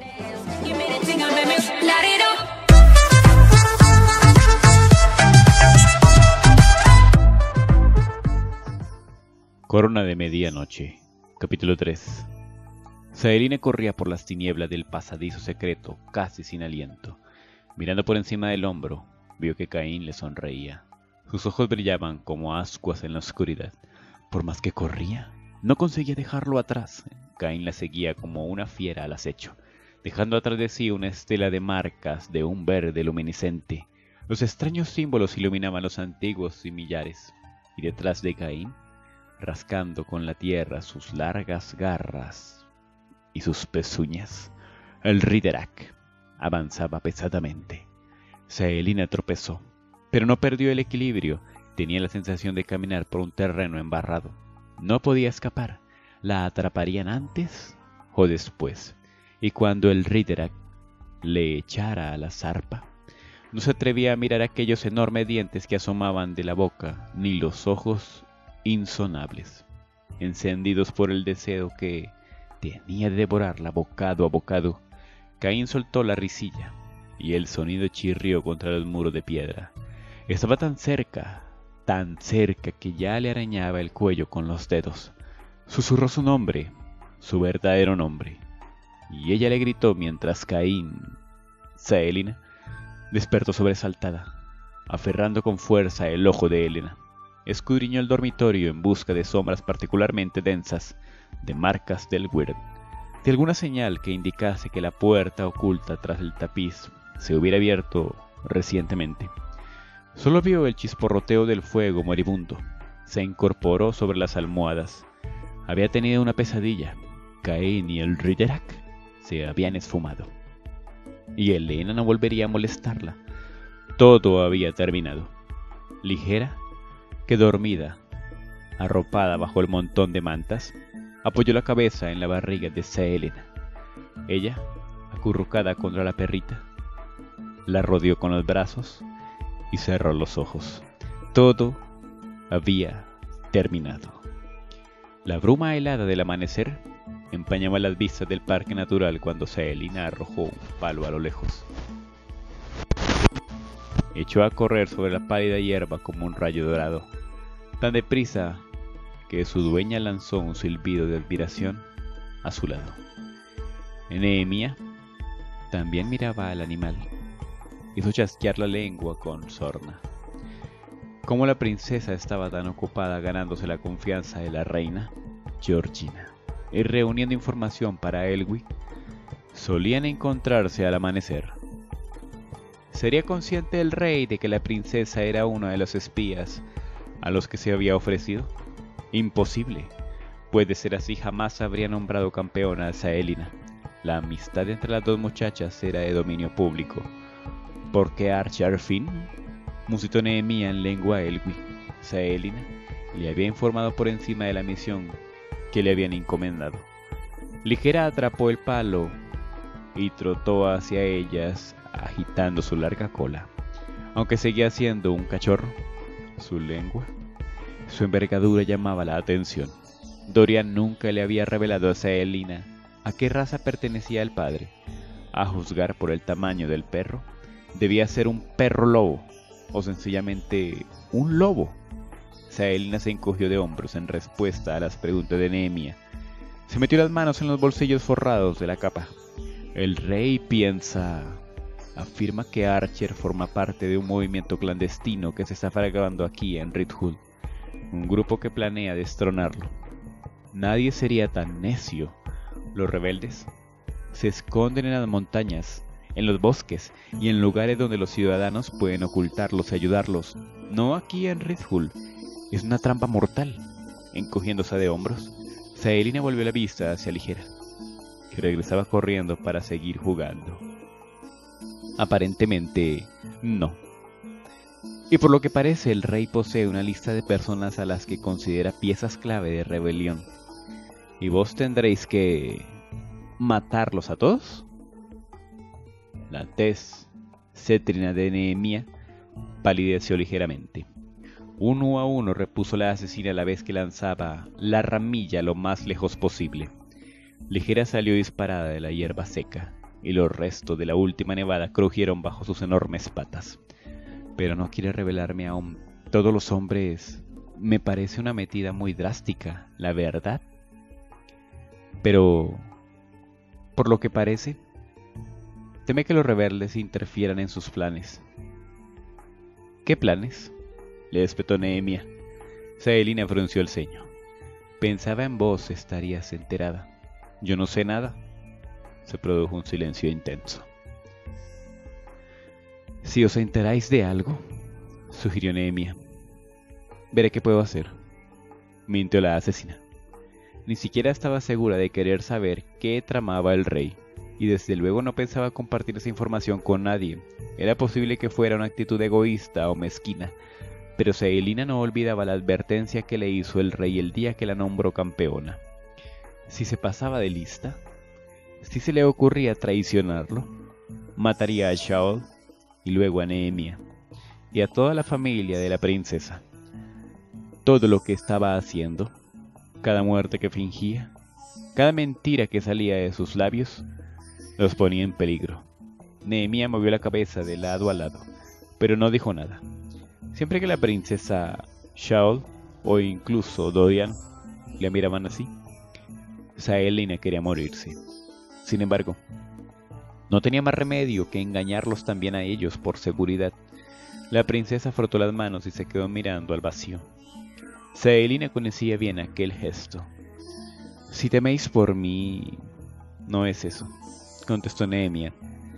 Corona de medianoche, capítulo 3. Saelina corría por las tinieblas del pasadizo secreto, casi sin aliento. Mirando por encima del hombro, vio que Caín le sonreía. Sus ojos brillaban como ascuas en la oscuridad. Por más que corría, no conseguía dejarlo atrás. Caín la seguía como una fiera al acecho, dejando atrás de sí una estela de marcas de un verde luminiscente. Los extraños símbolos iluminaban los antiguos simillares, y detrás de Caín, rascando con la tierra sus largas garras y sus pezuñas, el Riderack avanzaba pesadamente. Saelina tropezó, pero no perdió el equilibrio. Tenía la sensación de caminar por un terreno embarrado. No podía escapar. La atraparían antes o después. Y cuando el Riderack le echara a la zarpa, no se atrevía a mirar aquellos enormes dientes que asomaban de la boca, ni los ojos insonables, encendidos por el deseo que tenía de devorarla bocado a bocado. Caín soltó la risilla y el sonido chirrió contra los muros de piedra. Estaba tan cerca que ya le arañaba el cuello con los dedos. Susurró su nombre, su verdadero nombre, y ella le gritó mientras Caín, Saelina, despertó sobresaltada, aferrando con fuerza el ojo de Helena. Escudriñó el dormitorio en busca de sombras particularmente densas, de marcas del Weird, de alguna señal que indicase que la puerta oculta tras el tapiz se hubiera abierto recientemente. Solo vio el chisporroteo del fuego moribundo. Se incorporó sobre las almohadas. Había tenido una pesadilla. Caín y el Riderack se habían esfumado, y Helena no volvería a molestarla. Todo había terminado. Ligera que dormida, arropada bajo el montón de mantas, apoyó la cabeza en la barriga de Saelina. Ella, acurrucada contra la perrita, la rodeó con los brazos y cerró los ojos. Todo había terminado. La bruma helada del amanecer empañaba las vistas del parque natural cuando Saelina arrojó un palo a lo lejos. Echó a correr sobre la pálida hierba como un rayo dorado, tan deprisa que su dueña lanzó un silbido de admiración a su lado. Nehemia también miraba al animal. Hizo chasquear la lengua con sorna. Como la princesa estaba tan ocupada ganándose la confianza de la reina, Georgina, y reuniendo información para Elwë, solían encontrarse al amanecer. ¿Sería consciente el rey de que la princesa era uno de los espías a los que se había ofrecido? Imposible. Puede ser así, jamás habría nombrado campeona a Saelina. La amistad entre las dos muchachas era de dominio público. ¿Por qué Archer Finn? Musitó Nehemia en lengua Elwë. Saelina le había informado por encima de la misión que le habían encomendado. Ligera atrapó el palo y trotó hacia ellas, agitando su larga cola. Aunque seguía siendo un cachorro, su lengua, su envergadura llamaba la atención. Dorian nunca le había revelado a Saelina a qué raza pertenecía el padre. A juzgar por el tamaño del perro, debía ser un perro lobo, o sencillamente un lobo. Saelina se encogió de hombros en respuesta a las preguntas de Nehemia. Se metió las manos en los bolsillos forrados de la capa. El rey afirma que Archer forma parte de un movimiento clandestino que se está fragando aquí en Ridhul, un grupo que planea destronarlo. Nadie sería tan necio. Los rebeldes se esconden en las montañas, en los bosques y en lugares donde los ciudadanos pueden ocultarlos y ayudarlos. No aquí en Ridhul. Es una trampa mortal. Encogiéndose de hombros, Saelina volvió la vista hacia Ligera, que regresaba corriendo para seguir jugando. Aparentemente, no. Y por lo que parece, el rey posee una lista de personas a las que considera piezas clave de rebelión. ¿Y vos tendréis que matarlos a todos? La tez cétrina de Nehemia palideció ligeramente. Uno a uno repuso la asesina a la vez que lanzaba la ramilla lo más lejos posible. Ligera salió disparada de la hierba seca y los restos de la última nevada crujieron bajo sus enormes patas. Pero no quiere revelarme aún todos los hombres. Me parece una metida muy drástica, la verdad. Pero, por lo que parece, teme que los rebeldes interfieran en sus planes. ¿Qué planes?, le espetó Nehemia. Saelina frunció el ceño. Pensaba en vos estarías enterada. Yo no sé nada. Se produjo un silencio intenso. Si os enteráis de algo, sugirió Nehemia, veré qué puedo hacer. Mintió la asesina. Ni siquiera estaba segura de querer saber qué tramaba el rey, y desde luego no pensaba compartir esa información con nadie. Era posible que fuera una actitud egoísta o mezquina, pero Saelina no olvidaba la advertencia que le hizo el rey el día que la nombró campeona. Si se pasaba de lista, si se le ocurría traicionarlo, mataría a Shaul y luego a Nehemia y a toda la familia de la princesa. Todo lo que estaba haciendo, cada muerte que fingía, cada mentira que salía de sus labios, los ponía en peligro. Nehemia movió la cabeza de lado a lado, pero no dijo nada. Siempre que la princesa Shaul o incluso Dorian le miraban así, Saelina quería morirse. Sin embargo, no tenía más remedio que engañarlos también a ellos por seguridad. La princesa frotó las manos y se quedó mirando al vacío. Saelina conocía bien aquel gesto. Si teméis por mí, no es eso, contestó Nehemia.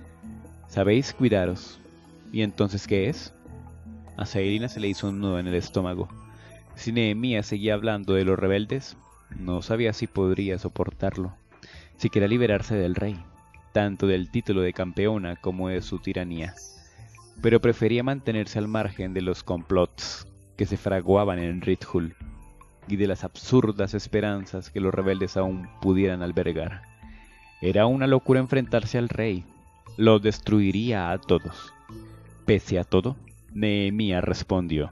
Sabéis cuidaros. ¿Y entonces qué es? A Saelina se le hizo un nudo en el estómago. Si Nehemia seguía hablando de los rebeldes, no sabía si podría soportarlo, si quería liberarse del rey, tanto del título de campeona como de su tiranía. Pero prefería mantenerse al margen de los complots que se fraguaban en Ridhul y de las absurdas esperanzas que los rebeldes aún pudieran albergar. Era una locura enfrentarse al rey. Lo destruiría a todos. Pese a todo, Nehemia respondió.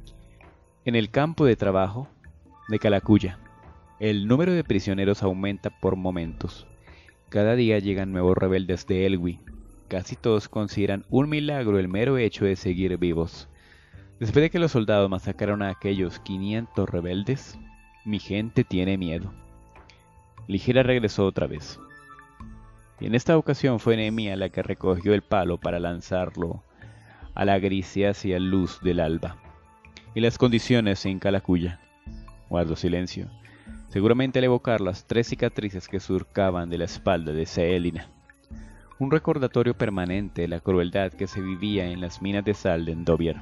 En el campo de trabajo de Calacuya, el número de prisioneros aumenta por momentos. Cada día llegan nuevos rebeldes de Elwi. Casi todos consideran un milagro el mero hecho de seguir vivos. Después de que los soldados masacraron a aquellos 500 rebeldes, mi gente tiene miedo. Ligera regresó otra vez. Y en esta ocasión fue Nehemia la que recogió el palo para lanzarlo a la grisácea luz del alba. Y las condiciones en Calacuya. Guardó silencio, seguramente al evocar las 3 cicatrices que surcaban de la espalda de Saelina. Un recordatorio permanente de la crueldad que se vivía en las minas de sal de Endovier.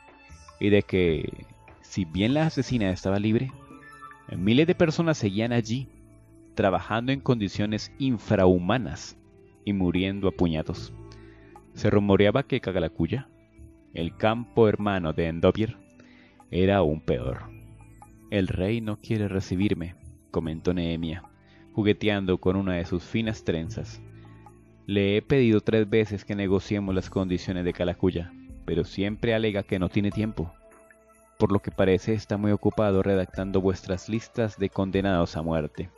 Y de que, si bien la asesina estaba libre, miles de personas seguían allí, trabajando en condiciones infrahumanas y muriendo a puñados. Se rumoreaba que Calacuya, el campo hermano de Endovier, era aún peor. El rey no quiere recibirme, comentó Nehemia, jugueteando con una de sus finas trenzas. Le he pedido 3 veces que negociemos las condiciones de Calacuya, pero siempre alega que no tiene tiempo. Por lo que parece está muy ocupado redactando vuestras listas de condenados a muerte.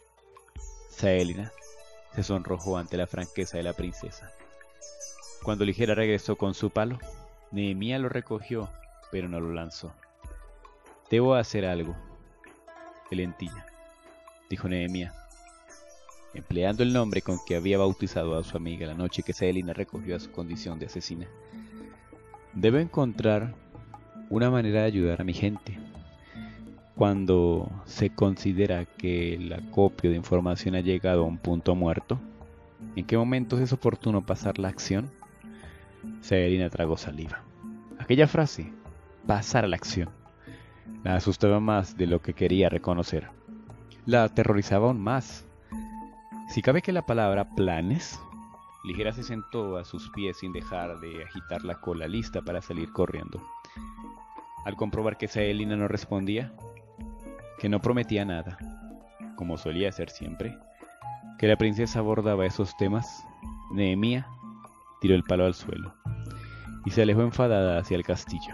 Saelina se sonrojó ante la franqueza de la princesa. Cuando Ligera regresó con su palo, Nehemia lo recogió, pero no lo lanzó. Debo hacer algo, Elentilla, dijo Nehemia, empleando el nombre con que había bautizado a su amiga la noche que Saelina recogió a su condición de asesina. Debo encontrar una manera de ayudar a mi gente. Cuando se considera que el acopio de información ha llegado a un punto muerto, ¿en qué momentos es oportuno pasar la acción? Saelina tragó saliva. Aquella frase, pasar a la acción, la asustaba más de lo que quería reconocer. La aterrorizaba aún más. Si cabe que la palabra planes. Ligera se sentó a sus pies sin dejar de agitar la cola lista para salir corriendo. Al comprobar que Saelina no respondía, que no prometía nada, como solía hacer siempre, que la princesa abordaba esos temas, Nehemia tiró el palo al suelo y se alejó enfadada hacia el castillo.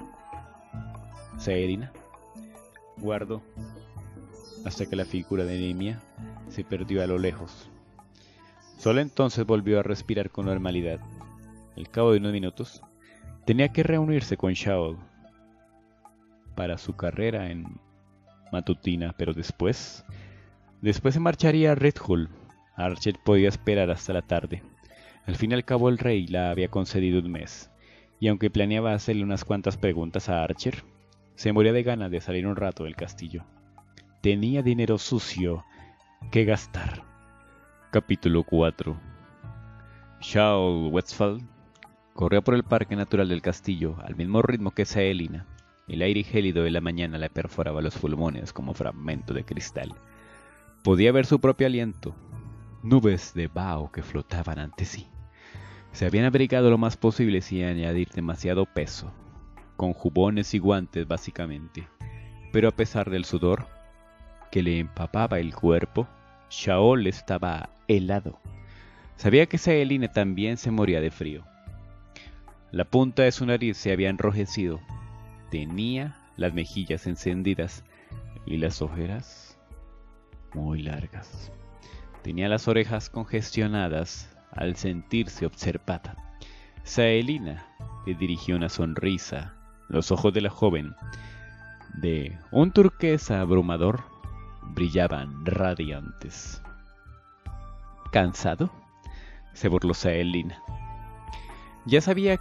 Saelina guardó hasta que la figura de Nehemia se perdió a lo lejos. Solo entonces volvió a respirar con normalidad. Al cabo de unos minutos, tenía que reunirse con Shaol para su carrera en matutina, pero después se marcharía a Red Hull. Archer podía esperar hasta la tarde. Al fin y al cabo el rey la había concedido un mes, y aunque planeaba hacerle unas cuantas preguntas a Archer, se moría de ganas de salir un rato del castillo. Tenía dinero sucio que gastar. Capítulo 4. Shaol Westphal corría por el parque natural del castillo al mismo ritmo que Saelina. El aire gélido de la mañana le perforaba los pulmones como fragmento de cristal. Podía ver su propio aliento, nubes de vaho que flotaban ante sí. Se habían abrigado lo más posible sin añadir demasiado peso, con jubones y guantes básicamente, pero a pesar del sudor que le empapaba el cuerpo, Shaol estaba helado. Sabía que Saelina también se moría de frío. La punta de su nariz se había enrojecido, tenía las mejillas encendidas y las ojeras muy largas. Tenía las orejas congestionadas al sentirse observada. Saelina le dirigió una sonrisa. Los ojos de la joven, de un turquesa abrumador, brillaban radiantes. ¿Cansado?, se burló Saelina. Ya sabía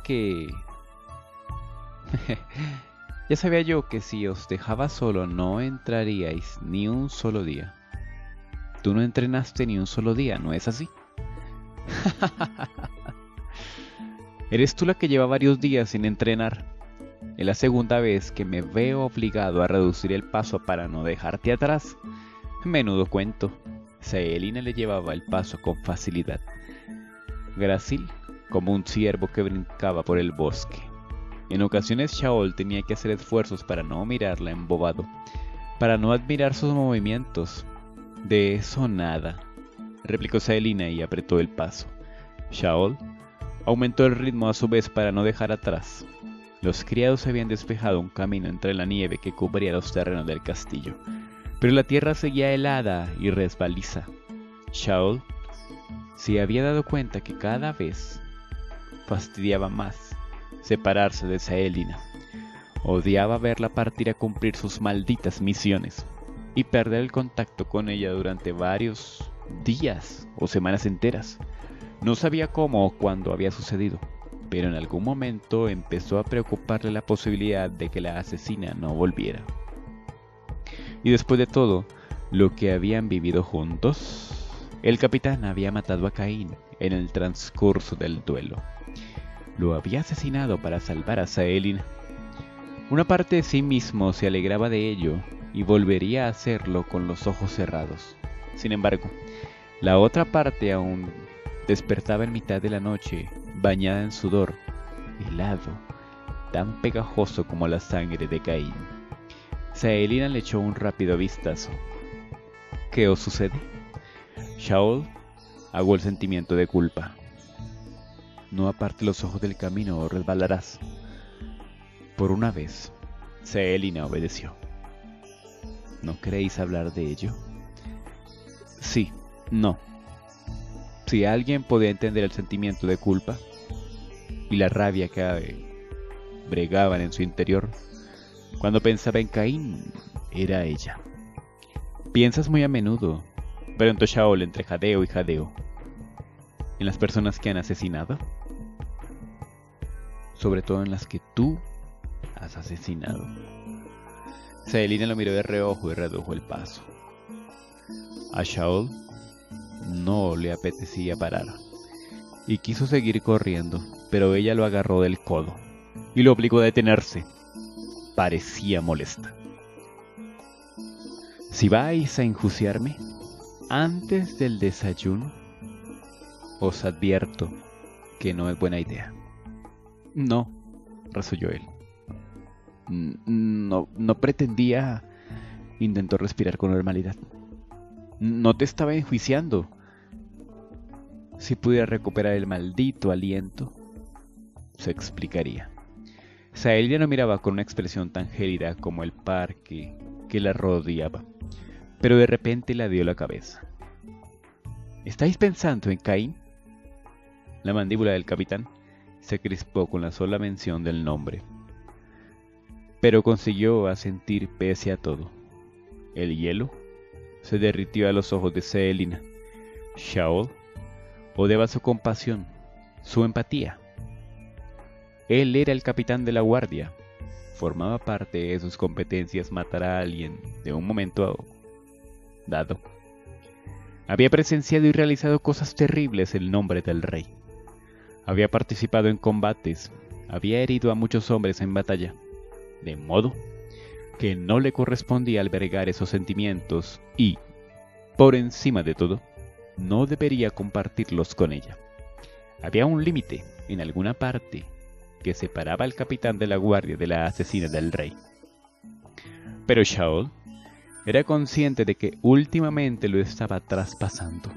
yo que si os dejaba solo no entraríais ni un solo día. Tú no entrenaste ni un solo día, ¿no es así? Eres tú la que lleva varios días sin entrenar. Es la segunda vez que me veo obligado a reducir el paso para no dejarte atrás. Menudo cuento. Saelina le llevaba el paso con facilidad, grácil como un ciervo que brincaba por el bosque. En ocasiones Shaol tenía que hacer esfuerzos para no mirarla embobado, para no admirar sus movimientos. De eso nada, replicó Saelina y apretó el paso. Shaol aumentó el ritmo a su vez para no dejar atrás. Los criados habían despejado un camino entre la nieve que cubría los terrenos del castillo, pero la tierra seguía helada y resbaliza. Shaol se había dado cuenta que cada vez fastidiaba más separarse de Saelina. Odiaba verla partir a cumplir sus malditas misiones y perder el contacto con ella durante varios días o semanas enteras. No sabía cómo o cuándo había sucedido, pero en algún momento empezó a preocuparle la posibilidad de que la asesina no volviera. Y después de todo lo que habían vivido juntos, el capitán había matado a Caín en el transcurso del duelo. Lo había asesinado para salvar a Saelina. Una parte de sí mismo se alegraba de ello y volvería a hacerlo con los ojos cerrados. Sin embargo, la otra parte aún despertaba en mitad de la noche, bañada en sudor, helado, tan pegajoso como la sangre de Caín. Saelina le echó un rápido vistazo. ¿Qué os sucede? Shaol aguó el sentimiento de culpa. No aparte los ojos del camino o resbalarás. Por una vez, Saelina obedeció. ¿No queréis hablar de ello? Sí, no. Si alguien podía entender el sentimiento de culpa y la rabia que bregaban en su interior, cuando pensaba en Caín, era ella. Piensas muy a menudo, preguntó Shaol entre jadeo y jadeo, ¿en las personas que han asesinado? Sobre todo en las que tú has asesinado. Saelina lo miró de reojo y redujo el paso. A Shaol no le apetecía parar y quiso seguir corriendo, pero ella lo agarró del codo y lo obligó a detenerse. Parecía molesta. Si vais a enjuiciarme antes del desayuno, os advierto que no es buena idea. No, resolló él. No pretendía... Intentó respirar con normalidad. No te estaba enjuiciando. Si pudiera recuperar el maldito aliento, se explicaría. Saelina no miraba con una expresión tan gélida como el parque que la rodeaba, pero de repente le dio la cabeza. ¿Estáis pensando en Caín? La mandíbula del capitán se crispó con la sola mención del nombre, pero consiguió asentir pese a todo. El hielo se derritió a los ojos de Selina. Shaol odiaba su compasión, su empatía. Él era el capitán de la guardia. Formaba parte de sus competencias matar a alguien de un momento dado. Había presenciado y realizado cosas terribles en nombre del rey. Había participado en combates, había herido a muchos hombres en batalla, de modo que no le correspondía albergar esos sentimientos y, por encima de todo, no debería compartirlos con ella. Había un límite en alguna parte que separaba al capitán de la guardia de la asesina del rey. Pero Shaol era consciente de que últimamente lo estaba traspasando.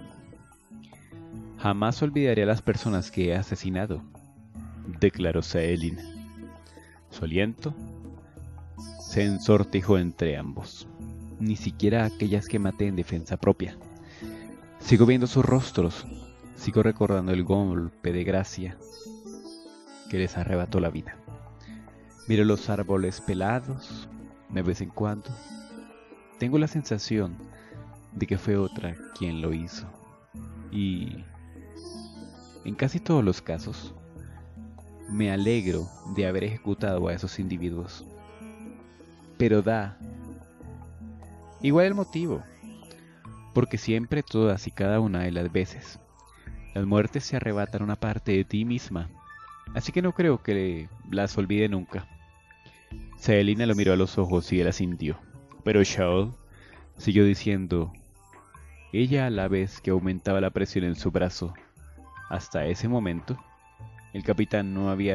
Jamás olvidaré a las personas que he asesinado, declaró Selina. Su aliento se ensortijó entre ambos. Ni siquiera aquellas que maté en defensa propia. Sigo viendo sus rostros, sigo recordando el golpe de gracia que les arrebató la vida. Miro los árboles pelados de vez en cuando. Tengo la sensación de que fue otra quien lo hizo. Y en casi todos los casos, me alegro de haber ejecutado a esos individuos. Pero da igual el motivo, porque siempre, todas y cada una de las veces, las muertes se arrebatan una parte de ti misma, así que no creo que las olvide nunca. Selina lo miró a los ojos y él asintió, pero Shaol siguió diciendo, ella a la vez que aumentaba la presión en su brazo. Hasta ese momento, el capitán no había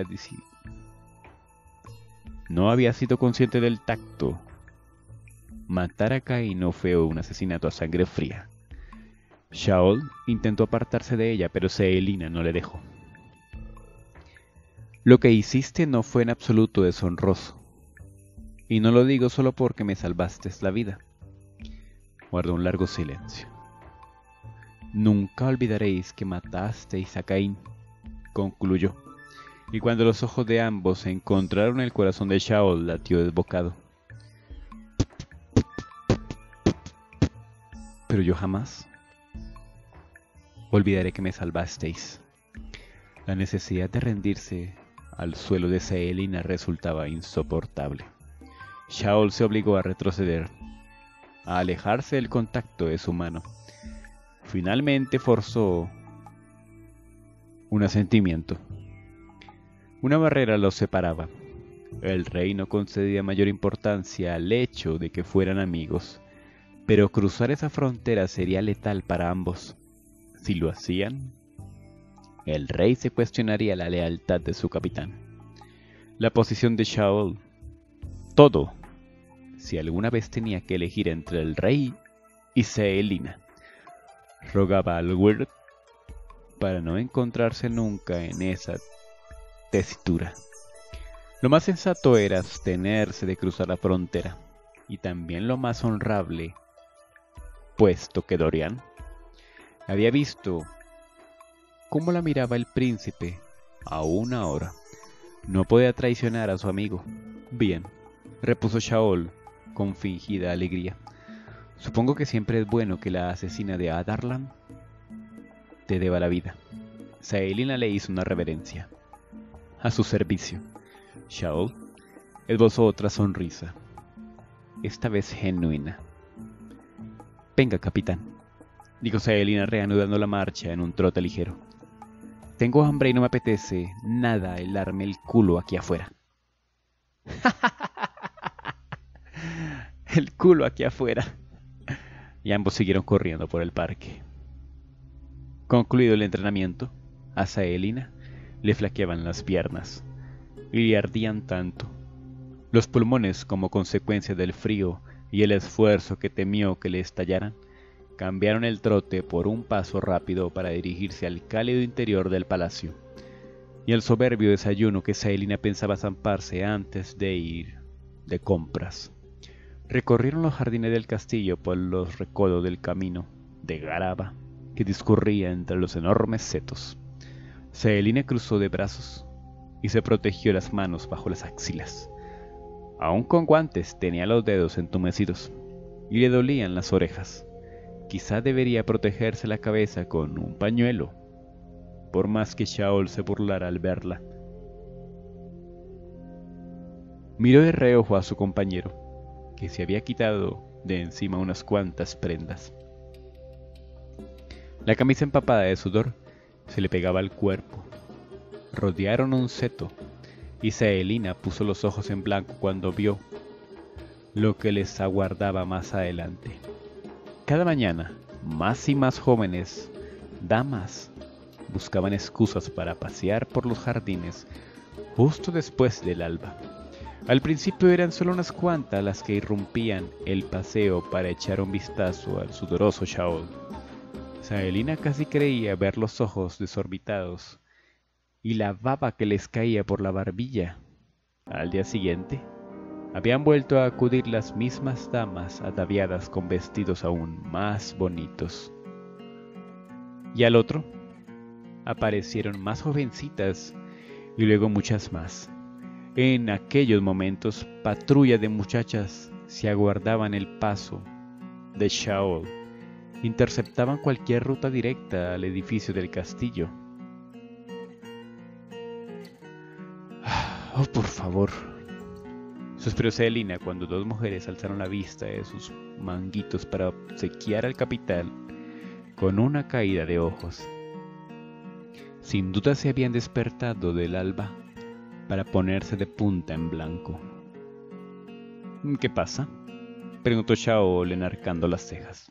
sido consciente del tacto. Matar a Caín no fue un asesinato a sangre fría. Shaol intentó apartarse de ella, pero Selina no le dejó. Lo que hiciste no fue en absoluto deshonroso. Y no lo digo solo porque me salvaste la vida. Guardó un largo silencio. Nunca olvidaréis que matasteis a Caín, concluyó. Y cuando los ojos de ambos se encontraron, el corazón de Shaol latió desbocado. Pero yo jamás olvidaré que me salvasteis. La necesidad de rendirse al suelo de Selina resultaba insoportable. Shaol se obligó a retroceder, a alejarse del contacto de su mano. Finalmente forzó un asentimiento. Una barrera los separaba. El rey no concedía mayor importancia al hecho de que fueran amigos, pero cruzar esa frontera sería letal para ambos. Si lo hacían, el rey se cuestionaría la lealtad de su capitán, la posición de Shaol, todo, si alguna vez tenía que elegir entre el rey y Selina. Rogaba al Wird para no encontrarse nunca en esa tesitura. Lo más sensato era abstenerse de cruzar la frontera, y también lo más honrable, puesto que Dorian había visto cómo la miraba el príncipe. Aún ahora no podía traicionar a su amigo. Bien, repuso Shaol con fingida alegría. Supongo que siempre es bueno que la asesina de Adarlan te deba la vida. Selina le hizo una reverencia. A su servicio. Shaol esbozó otra sonrisa, esta vez genuina. Venga, capitán, dijo Selina reanudando la marcha en un trote ligero. Tengo hambre y no me apetece nada helarme el culo aquí afuera. El culo aquí afuera. Y ambos siguieron corriendo por el parque. Concluido el entrenamiento, a Selina le flaqueaban las piernas y le ardían tanto los pulmones como consecuencia del frío y el esfuerzo que temió que le estallaran. Cambiaron el trote por un paso rápido para dirigirse al cálido interior del palacio y al soberbio desayuno que Selina pensaba zamparse antes de ir de compras. Recorrieron los jardines del castillo por los recodos del camino de grava que discurría entre los enormes setos. Saelina cruzó de brazos y se protegió las manos bajo las axilas. Aún con guantes tenía los dedos entumecidos y le dolían las orejas. Quizá debería protegerse la cabeza con un pañuelo, por más que Shaol se burlara al verla. Miró de reojo a su compañero, que se había quitado de encima unas cuantas prendas. La camisa empapada de sudor se le pegaba al cuerpo. Rodearon un seto y Saelina puso los ojos en blanco cuando vio lo que les aguardaba más adelante. Cada mañana, más y más jóvenes damas buscaban excusas para pasear por los jardines justo después del alba. Al principio eran solo unas cuantas las que irrumpían el paseo para echar un vistazo al sudoroso Shaol. Saelina casi creía ver los ojos desorbitados y la baba que les caía por la barbilla. Al día siguiente, habían vuelto a acudir las mismas damas ataviadas con vestidos aún más bonitos. Y al otro, aparecieron más jovencitas y luego muchas más. En aquellos momentos, patrullas de muchachas se aguardaban el paso de Shaol. Interceptaban cualquier ruta directa al edificio del castillo. Oh, por favor, suspiró Saelina cuando dos mujeres alzaron la vista de sus manguitos para obsequiar al capitán con una caída de ojos. Sin duda se habían despertado del alba para ponerse de punta en blanco. ¿Qué pasa?, preguntó Shaol enarcando las cejas.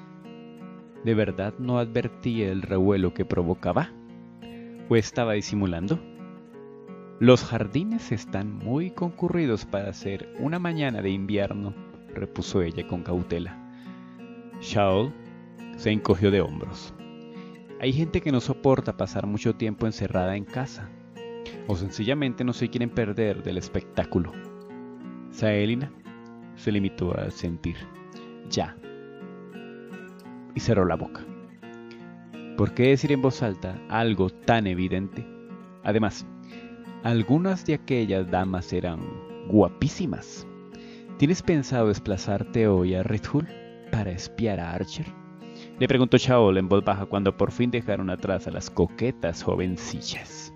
¿De verdad no advertía el revuelo que provocaba? ¿O estaba disimulando? Los jardines están muy concurridos para ser una mañana de invierno, repuso ella con cautela. Shaol se encogió de hombros. Hay gente que no soporta pasar mucho tiempo encerrada en casa, o sencillamente no se quieren perder del espectáculo. Saelina se limitó a sentir. Ya. Y cerró la boca. ¿Por qué decir en voz alta algo tan evidente? Además, algunas de aquellas damas eran guapísimas. ¿Tienes pensado desplazarte hoy a Red Hull para espiar a Archer?, le preguntó Shaol en voz baja cuando por fin dejaron atrás a las coquetas jovencillas.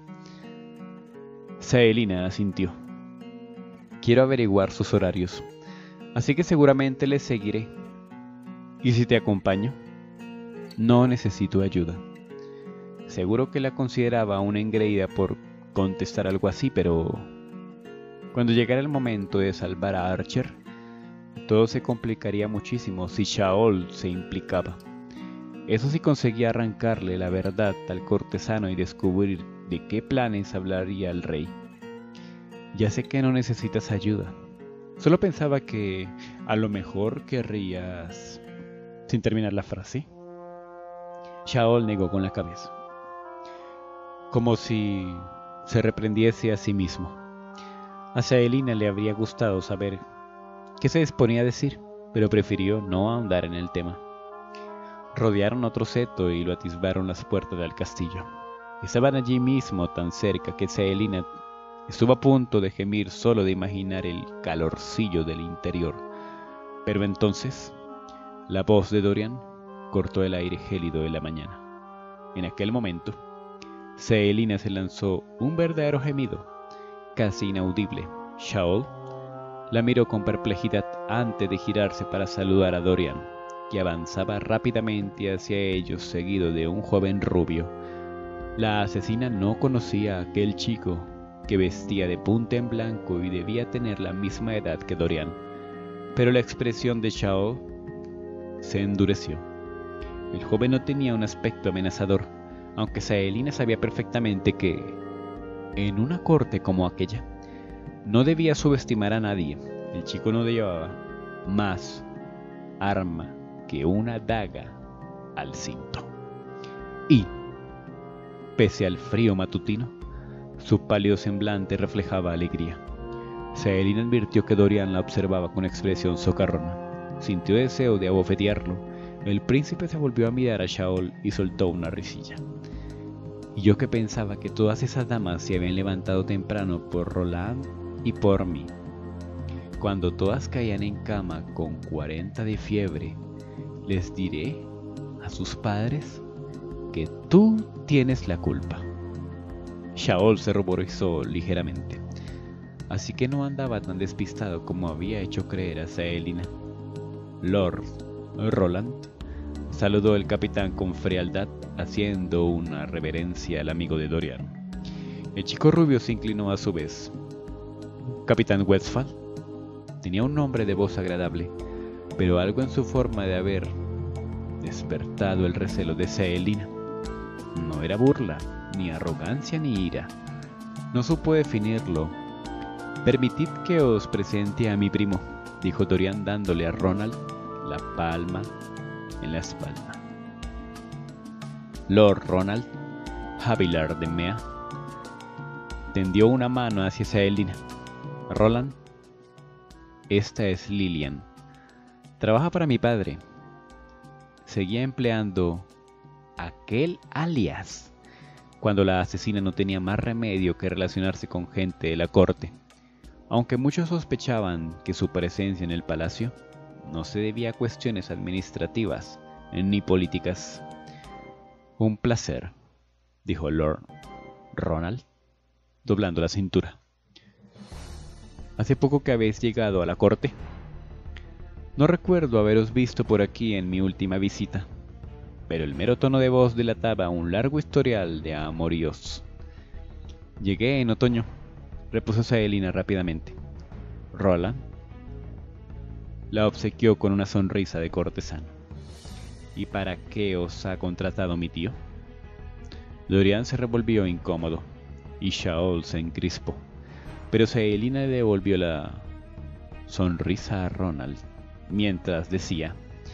Saelina asintió. Quiero averiguar sus horarios, así que seguramente les seguiré. ¿Y si te acompaño? No necesito ayuda. Seguro que la consideraba una engreída por contestar algo así, pero cuando llegara el momento de salvar a Archer, todo se complicaría muchísimo si Shaol se implicaba. Eso sí, conseguía arrancarle la verdad al cortesano y descubrir de qué planes hablaría el rey. Ya sé que no necesitas ayuda. Solo pensaba que a lo mejor querrías... Sin terminar la frase, Shaol negó con la cabeza, como si se reprendiese a sí mismo. A Saelina le habría gustado saber qué se disponía a decir, pero prefirió no ahondar en el tema. Rodearon otro seto y lo atisbaron las puertas del castillo. Estaban allí mismo, tan cerca que Saelina estuvo a punto de gemir solo de imaginar el calorcillo del interior. Pero entonces, la voz de Dorian cortó el aire gélido de la mañana. En aquel momento, Saelina se lanzó un verdadero gemido, casi inaudible. Shaol la miró con perplejidad antes de girarse para saludar a Dorian, que avanzaba rápidamente hacia ellos seguido de un joven rubio. La asesina no conocía a aquel chico que vestía de punta en blanco y debía tener la misma edad que Dorian, pero la expresión de Shaol se endureció. El joven no tenía un aspecto amenazador, aunque Saelina sabía perfectamente que, en una corte como aquella, no debía subestimar a nadie. El chico no llevaba más arma que una daga al cinto. Y, pese al frío matutino, su pálido semblante reflejaba alegría. Saelina advirtió que Dorian la observaba con expresión socarrona. Sintió deseo de abofetearlo, El príncipe se volvió a mirar a Shaol y soltó una risilla. Y yo que pensaba que todas esas damas se habían levantado temprano por Roland y por mí. Cuando todas caían en cama con 40 de fiebre, les diré a sus padres que tú tienes la culpa. Shaol se ruborizó ligeramente, así que no andaba tan despistado como había hecho creer a Saelina. Lord Roland saludó el capitán con frialdad, haciendo una reverencia al amigo de Dorian. El chico rubio se inclinó a su vez. Capitán Westphal tenía un nombre de voz agradable, pero algo en su forma de haber despertado el recelo de Saelina. No era burla, ni arrogancia, ni ira. No supo definirlo. Permitid que os presente a mi primo, dijo Dorian dándole a Ronald la palma en la espalda. Lord Ronald Havilar de Mea tendió una mano hacia Saelina. Roland, esta es Lilian. Trabaja para mi padre. Seguía empleando aquel alias cuando la asesina no tenía más remedio que relacionarse con gente de la corte. Aunque muchos sospechaban que su presencia en el palacio no se debía a cuestiones administrativas ni políticas. Un placer, dijo Lord Ronald, doblando la cintura. ¿Hace poco que habéis llegado a la corte? No recuerdo haberos visto por aquí en mi última visita, pero el mero tono de voz delataba un largo historial de amoríos. Llegué en otoño, repuso Saelina rápidamente. Roland la obsequió con una sonrisa de cortesano. ¿Y para qué os ha contratado mi tío? Dorian se revolvió incómodo, y Shaol se encrispó, pero Saelina le devolvió la sonrisa a Ronald, mientras decía: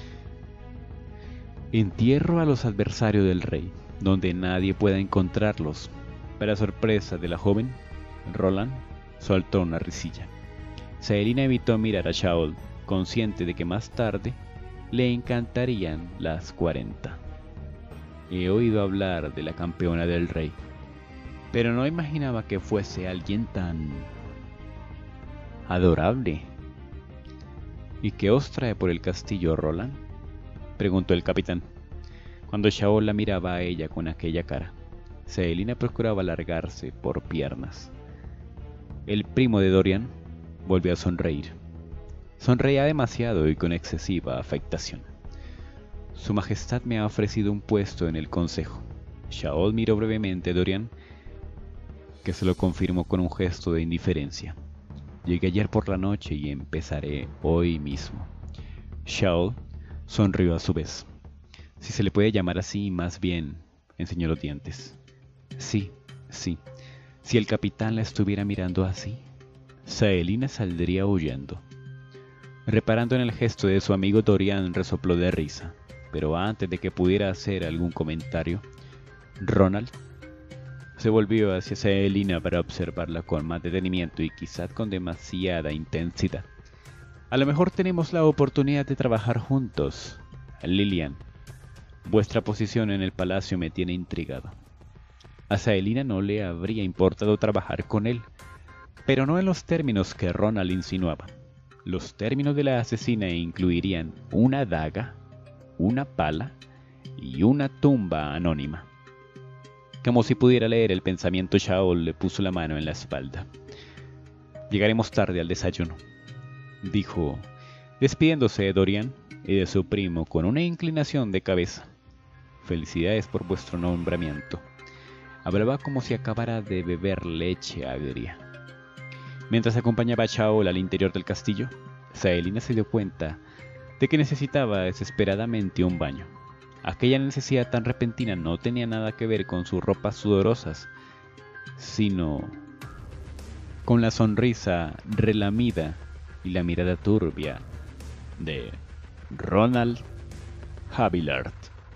entierro a los adversarios del rey, donde nadie pueda encontrarlos. Para sorpresa de la joven, Roland soltó una risilla. Saelina evitó mirar a Shaol, consciente de que más tarde le encantarían las 40. He oído hablar de la campeona del rey, pero no imaginaba que fuese alguien tan adorable. ¿Y qué os trae por el castillo, Roland?, preguntó el capitán, cuando Shaol la miraba a ella con aquella cara. Saelina procuraba alargarse por piernas. El primo de Dorian volvió a sonreír. Sonreía demasiado y con excesiva afectación. Su Majestad me ha ofrecido un puesto en el consejo. Shaol miró brevemente a Dorian, que se lo confirmó con un gesto de indiferencia. Llegué ayer por la noche y empezaré hoy mismo. Shaol sonrió a su vez. Si se le puede llamar así, más bien, enseñó los dientes. Sí. Si el capitán la estuviera mirando así, Saelina saldría huyendo. Reparando en el gesto de su amigo, Dorian resopló de risa, pero antes de que pudiera hacer algún comentario, Ronald se volvió hacia Saelina para observarla con más detenimiento y quizás con demasiada intensidad. A lo mejor tenemos la oportunidad de trabajar juntos, Lilian. Vuestra posición en el palacio me tiene intrigado. A Saelina no le habría importado trabajar con él, pero no en los términos que Ronald insinuaba. Los términos de la asesina incluirían una daga, una pala y una tumba anónima. Como si pudiera leer el pensamiento, Shaol le puso la mano en la espalda. Llegaremos tarde al desayuno, dijo, despidiéndose de Dorian y de su primo con una inclinación de cabeza. Felicidades por vuestro nombramiento. Hablaba como si acabara de beber leche agria. Mientras acompañaba a Shaol al interior del castillo, Saelina se dio cuenta de que necesitaba desesperadamente un baño. Aquella necesidad tan repentina no tenía nada que ver con sus ropas sudorosas, sino con la sonrisa relamida y la mirada turbia de Ronald Havilar.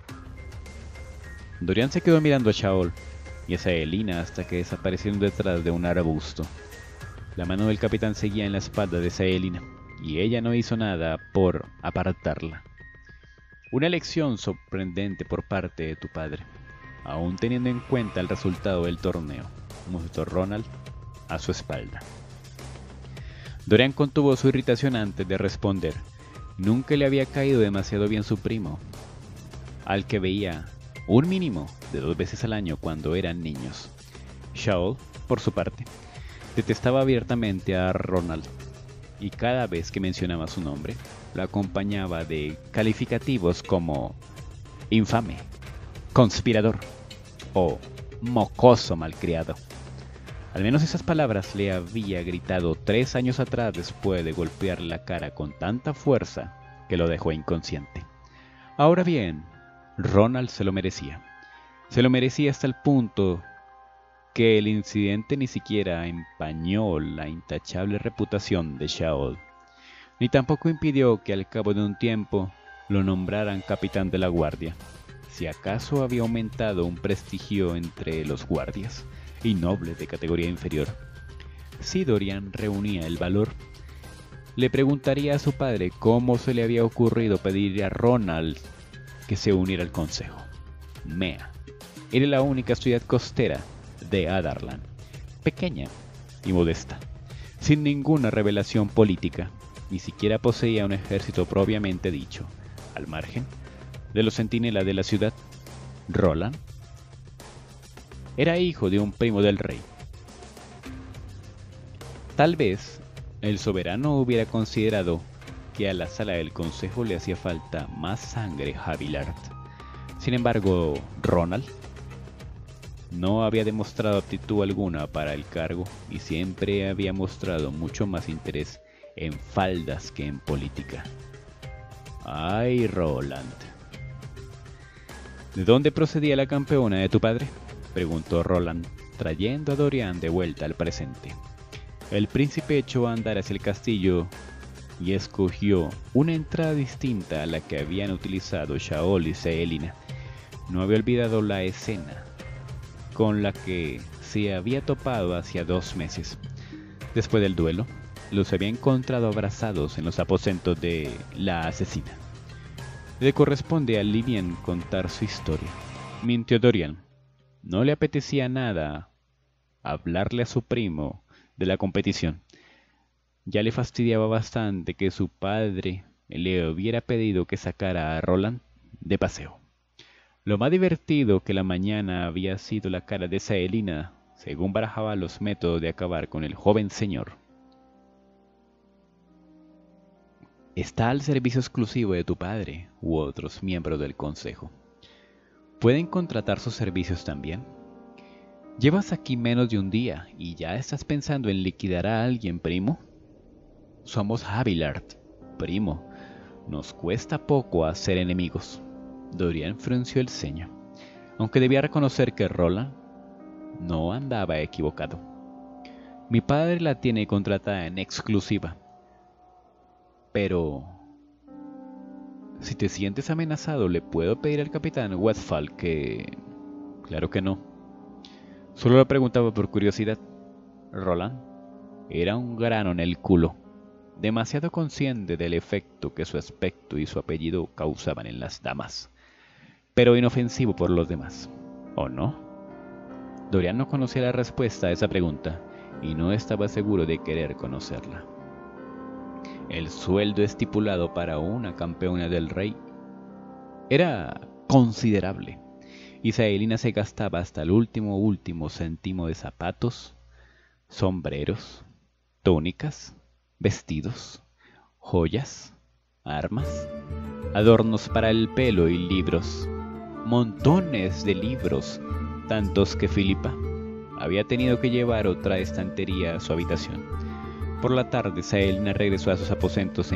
Dorian se quedó mirando a Shaol y a Saelina hasta que desaparecieron detrás de un arbusto. La mano del capitán seguía en la espalda de Saelina, y ella no hizo nada por apartarla. Una elección sorprendente por parte de tu padre, aún teniendo en cuenta el resultado del torneo, musitó Ronald a su espalda. Dorian contuvo su irritación antes de responder. Nunca le había caído demasiado bien su primo, al que veía un mínimo de 2 veces al año cuando eran niños. Shaol, por su parte, detestaba abiertamente a Ronald, y cada vez que mencionaba su nombre, lo acompañaba de calificativos como infame, conspirador o mocoso malcriado. Al menos esas palabras le había gritado 3 años atrás después de golpear la cara con tanta fuerza que lo dejó inconsciente. Ahora bien, Ronald se lo merecía. Se lo merecía hasta el punto que el incidente ni siquiera empañó la intachable reputación de Shaol, ni tampoco impidió que al cabo de un tiempo lo nombraran capitán de la guardia. Si acaso había aumentado un prestigio entre los guardias y nobles de categoría inferior. Si Dorian reunía el valor, le preguntaría a su padre cómo se le había ocurrido pedir a Ronald que se uniera al consejo. Mea era la única ciudad costera de Adarlan, pequeña y modesta, sin ninguna revelación política, ni siquiera poseía un ejército propiamente dicho. Al margen de los centinelas de la ciudad, Roland era hijo de un primo del rey. Tal vez el soberano hubiera considerado que a la sala del consejo le hacía falta más sangre Havilard. Sin embargo, Ronald no había demostrado aptitud alguna para el cargo y siempre había mostrado mucho más interés en faldas que en política. ¡Ay, Roland! ¿De dónde procedía la campeona de tu padre?, preguntó Roland, trayendo a Dorian de vuelta al presente. El príncipe echó a andar hacia el castillo y escogió una entrada distinta a la que habían utilizado Shaol y Saelina. No había olvidado la escena con la que se había topado hacía 2 meses. Después del duelo, los había encontrado abrazados en los aposentos de la asesina. Le corresponde a Lilian contar su historia, mintió Dorian. No le apetecía nada hablarle a su primo de la competición. Ya le fastidiaba bastante que su padre le hubiera pedido que sacara a Roland de paseo. Lo más divertido que la mañana había sido la cara de Saelina, según barajaba los métodos de acabar con el joven señor. Está al servicio exclusivo de tu padre u otros miembros del consejo. ¿Pueden contratar sus servicios también? Llevas aquí menos de un día y ya estás pensando en liquidar a alguien, primo. Somos Havilard, primo. Nos cuesta poco hacer enemigos. Dorian frunció el ceño, aunque debía reconocer que Roland no andaba equivocado. Mi padre la tiene contratada en exclusiva. Pero si te sientes amenazado, ¿le puedo pedir al capitán Westphal que...? Claro que no. Solo lo preguntaba por curiosidad. Roland era un grano en el culo, demasiado consciente del efecto que su aspecto y su apellido causaban en las damas, pero inofensivo por los demás, ¿o no? Dorian no conocía la respuesta a esa pregunta y no estaba seguro de querer conocerla. El sueldo estipulado para una campeona del rey era considerable, y Saelina se gastaba hasta el último céntimo de zapatos, sombreros, túnicas, vestidos, joyas, armas, adornos para el pelo y libros, montones de libros, tantos que Filipa había tenido que llevar otra estantería a su habitación. Por la tarde, Saelina regresó a sus aposentos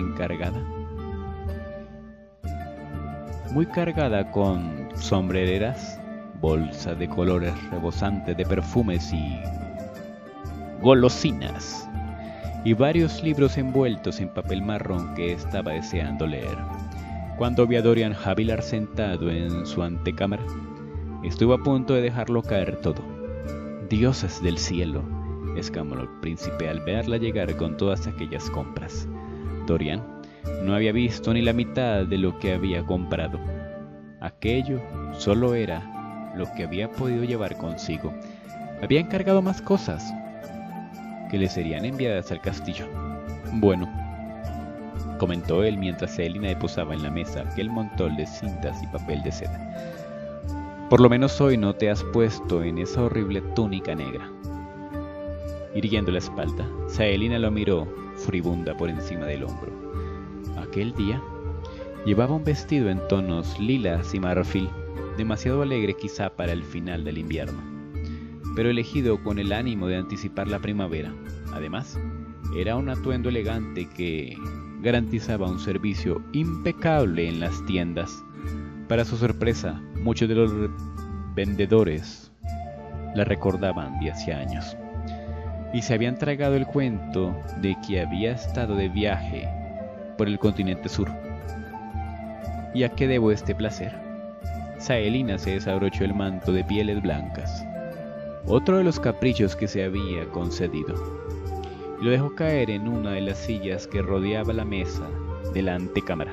muy cargada con sombrereras, bolsa de colores rebosantes de perfumes y golosinas, y varios libros envueltos en papel marrón que estaba deseando leer. Cuando vio a Dorian Havilard sentado en su antecámara, estuvo a punto de dejarlo caer todo. «Dioses del cielo», exclamó el príncipe al verla llegar con todas aquellas compras. Dorian No había visto ni la mitad de lo que había comprado. Aquello solo era lo que había podido llevar consigo. Había encargado más cosas que le serían enviadas al castillo. Bueno, comentó él mientras Selina deposaba en la mesa aquel montón de cintas y papel de seda. Por lo menos hoy no te has puesto en esa horrible túnica negra. Irguiendo la espalda, Selina lo miró furibunda por encima del hombro. Aquel día llevaba un vestido en tonos lilas y marfil, demasiado alegre quizá para el final del invierno, pero elegido con el ánimo de anticipar la primavera. Además, era un atuendo elegante que garantizaba un servicio impecable en las tiendas. Para su sorpresa, muchos de los vendedores la recordaban de hacía años y se habían tragado el cuento de que había estado de viaje por el continente sur. ¿Y a qué debo este placer? Selina se desabrochó el manto de pieles blancas, otro de los caprichos que se había concedido, y lo dejó caer en una de las sillas que rodeaba la mesa de la antecámara.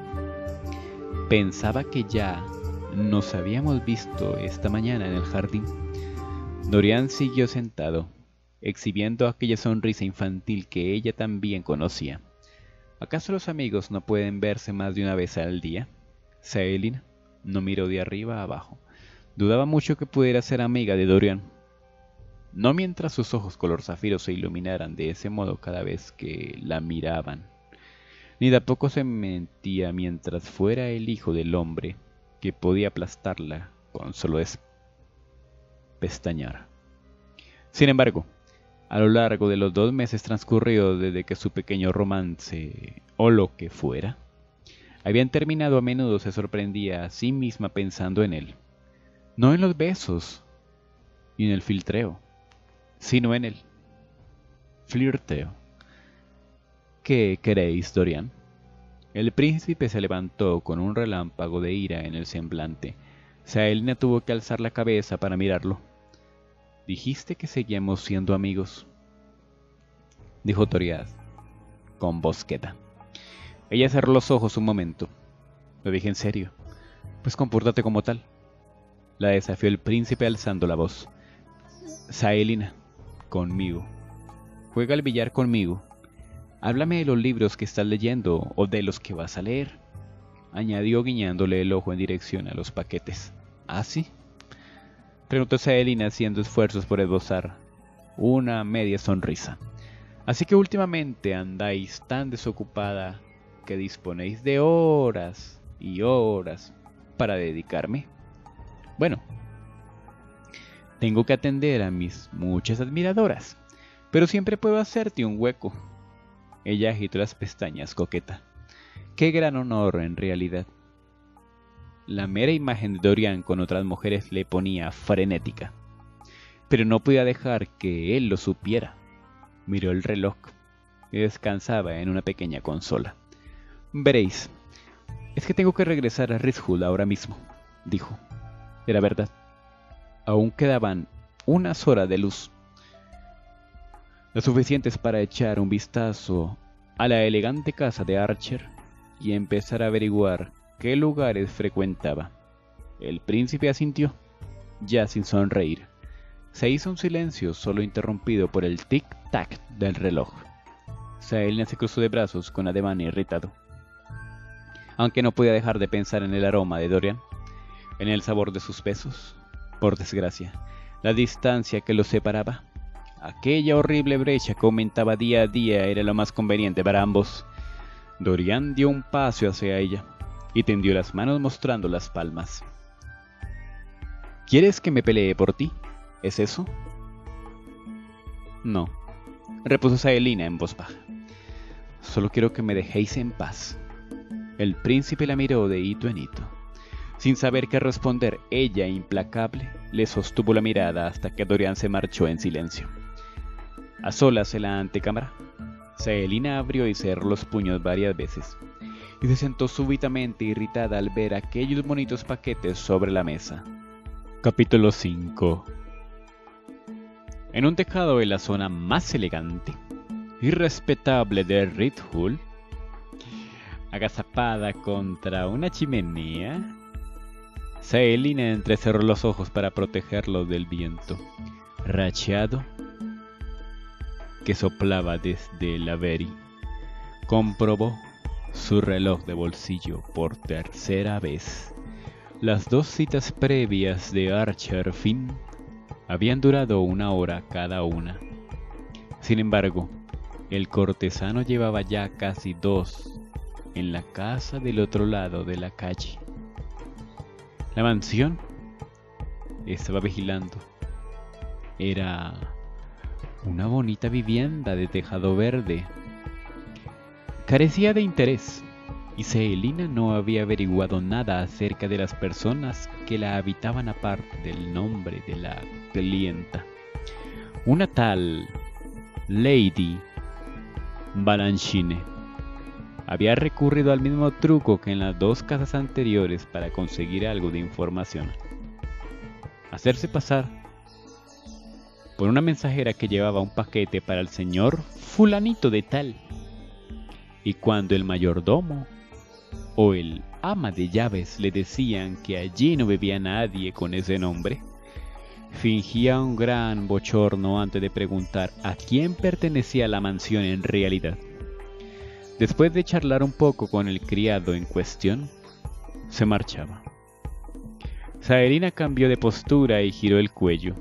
Pensaba que ya nos habíamos visto esta mañana en el jardín. Dorian siguió sentado, exhibiendo aquella sonrisa infantil que ella también conocía. ¿Acaso los amigos no pueden verse más de una vez al día? Selina no miró de arriba a abajo. Dudaba mucho que pudiera ser amiga de Dorian. No mientras sus ojos color zafiro se iluminaran de ese modo cada vez que la miraban. Ni tampoco se mentía mientras fuera el hijo del hombre que podía aplastarla con solo pestañear. Sin embargo, a lo largo de los 2 meses transcurridos desde que su pequeño romance, o lo que fuera, habían terminado, a menudo se sorprendía a sí misma pensando en él. No en los besos y en el filtreo, sino en el flirteo. ¿Qué queréis, Dorian? El príncipe se levantó con un relámpago de ira en el semblante. Selina tuvo que alzar la cabeza para mirarlo. «Dijiste que seguíamos siendo amigos», dijo Dorian con voz queda. Ella cerró los ojos un momento. «Lo dije en serio. Pues compórtate como tal», la desafió el príncipe alzando la voz. «Selina, conmigo. Juega al billar conmigo. Háblame de los libros que estás leyendo o de los que vas a leer», añadió guiñándole el ojo en dirección a los paquetes. «¿Ah, sí?», preguntó Selina haciendo esfuerzos por esbozar una media sonrisa. «Así que últimamente andáis tan desocupada que disponéis de horas y horas para dedicarme. Bueno, tengo que atender a mis muchas admiradoras, pero siempre puedo hacerte un hueco». Ella agitó las pestañas coqueta. Qué gran honor en realidad. La mera imagen de Dorian con otras mujeres le ponía frenética, pero no podía dejar que él lo supiera. Miró el reloj, que descansaba en una pequeña consola. «Veréis, es que tengo que regresar a Ridgewood ahora mismo», dijo. Era verdad. Aún quedaban unas horas de luz, lo suficientes para echar un vistazo a la elegante casa de Archer y empezar a averiguar qué lugares frecuentaba. El príncipe asintió, ya sin sonreír. Se hizo un silencio solo interrumpido por el tic-tac del reloj. Selina se cruzó de brazos con ademán irritado, aunque no podía dejar de pensar en el aroma de Dorian, en el sabor de sus besos. Por desgracia, la distancia que los separaba, aquella horrible brecha que aumentaba día a día, era lo más conveniente para ambos. Dorian dio un paso hacia ella y tendió las manos mostrando las palmas. «¿Quieres que me pelee por ti? ¿Es eso?» «No», repuso Selina en voz baja. «Solo quiero que me dejéis en paz». El príncipe la miró de hito en hito. Sin saber qué responder, ella, implacable, le sostuvo la mirada hasta que Dorian se marchó en silencio. A solas en la antecámara, Selina abrió y cerró los puños varias veces, y se sentó súbitamente irritada al ver aquellos bonitos paquetes sobre la mesa. Capítulo 5. En un tejado de la zona más elegante y respetable de Ridgewood, agazapada contra una chimenea. Saelina entrecerró los ojos para protegerlos del viento racheado que soplaba desde la Avery. Comprobó su reloj de bolsillo por tercera vez. Las 2 citas previas de Archer Finn habían durado 1 hora cada una. Sin embargo, el cortesano llevaba ya casi 2 en la casa del otro lado de la calle. La mansión estaba vigilando. Era una bonita vivienda de tejado verde. Carecía de interés, y Saelina no había averiguado nada acerca de las personas que la habitaban aparte del nombre de la clienta. Una tal Lady Balanchine había recurrido al mismo truco que en las 2 casas anteriores para conseguir algo de información: hacerse pasar por una mensajera que llevaba un paquete para el señor fulanito de tal. Y cuando el mayordomo o el ama de llaves le decían que allí no vivía nadie con ese nombre, fingía un gran bochorno antes de preguntar a quién pertenecía la mansión en realidad. Después de charlar un poco con el criado en cuestión, se marchaba. Saelina cambió de postura y giró el cuello.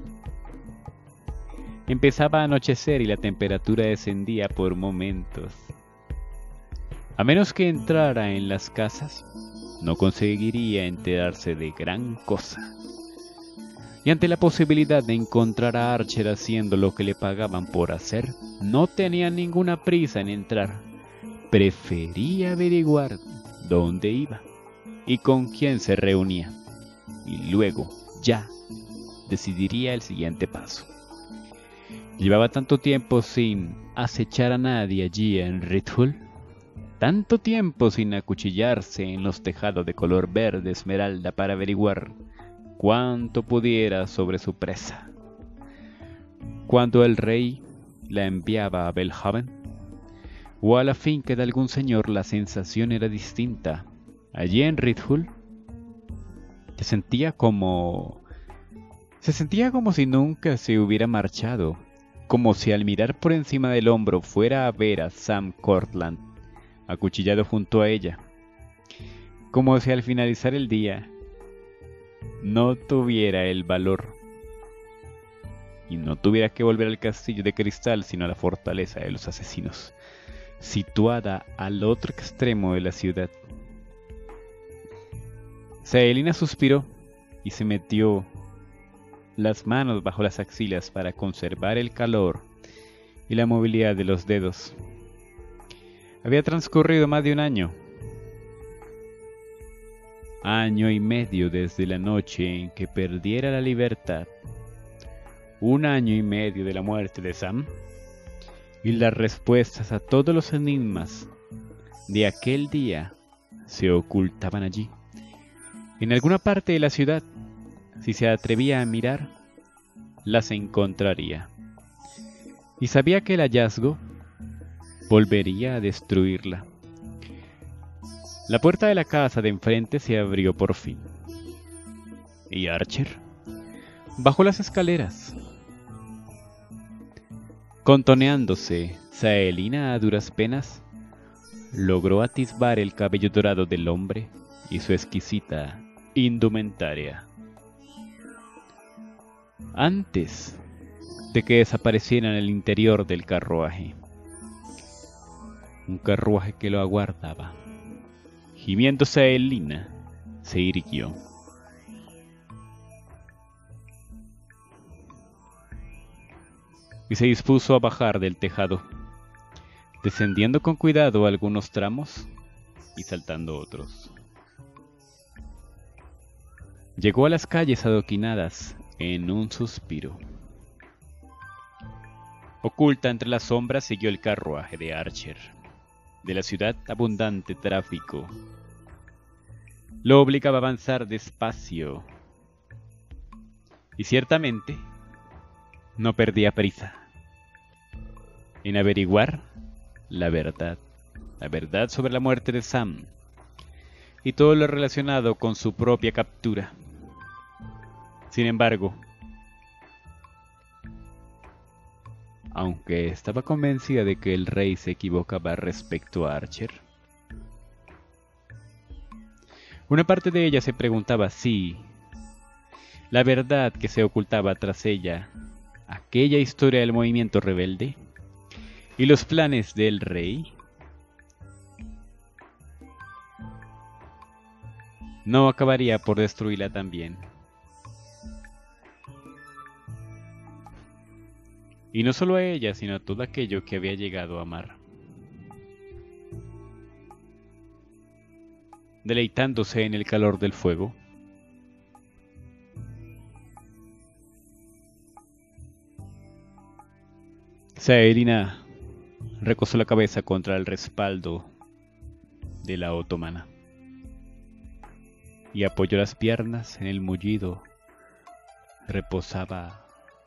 Empezaba a anochecer y la temperatura descendía por momentos. A menos que entrara en las casas, no conseguiría enterarse de gran cosa. Y ante la posibilidad de encontrar a Archer haciendo lo que le pagaban por hacer, no tenía ninguna prisa en entrar. Prefería averiguar dónde iba y con quién se reunía, y luego ya decidiría el siguiente paso. Llevaba tanto tiempo sin acechar a nadie allí en Ridgewood, tanto tiempo sin acuchillarse en los tejados de color verde esmeralda para averiguar cuánto pudiera sobre su presa. Cuando el rey la enviaba a Belhaven o a la finca de algún señor, la sensación era distinta. Allí en Ridgewood se sentía como si nunca se hubiera marchado, como si al mirar por encima del hombro fuera a ver a Sam Cortland acuchillado junto a ella, como si al finalizar el día no tuviera el valor y no tuviera que volver al castillo de cristal, sino a la fortaleza de los asesinos, situada al otro extremo de la ciudad. Saelina suspiró y se metió las manos bajo las axilas para conservar el calor y la movilidad de los dedos. Había transcurrido más de 1 año. Año y medio desde la noche en que perdiera la libertad. 1 año y medio de la muerte de Sam. Y las respuestas a todos los enigmas de aquel día se ocultaban allí, en alguna parte de la ciudad. Si se atrevía a mirar, las encontraría. Y sabía que el hallazgo volvería a destruirla. La puerta de la casa de enfrente se abrió por fin, y Archer bajó las escaleras. Contoneándose, Saelina a duras penas logró atisbar el cabello dorado del hombre y su exquisita indumentaria. Antes de que desapareciera en el interior del carruaje, un carruaje que lo aguardaba, gimiendo Saelina, se irguió. Y se dispuso a bajar del tejado, descendiendo con cuidado algunos tramos y saltando otros. Llegó a las calles adoquinadas en un suspiro. Oculta entre las sombras siguió el carruaje de Archer. De la ciudad abundante tráfico lo obligaba a avanzar despacio, y ciertamente no perdía prisa en averiguar la verdad. la verdad sobre la muerte de Sam y todo lo relacionado con su propia captura. Sin embargo, aunque estaba convencida de que el rey se equivocaba respecto a Archer, una parte de ella se preguntaba si la verdad que se ocultaba tras ella, aquella historia del movimiento rebelde y los planes del rey, no acabaría por destruirla también. Y no solo a ella, sino a todo aquello que había llegado a amar. Deleitándose en el calor del fuego, Saerina recostó la cabeza contra el respaldo de la otomana y apoyó las piernas en el mullido. Reposaba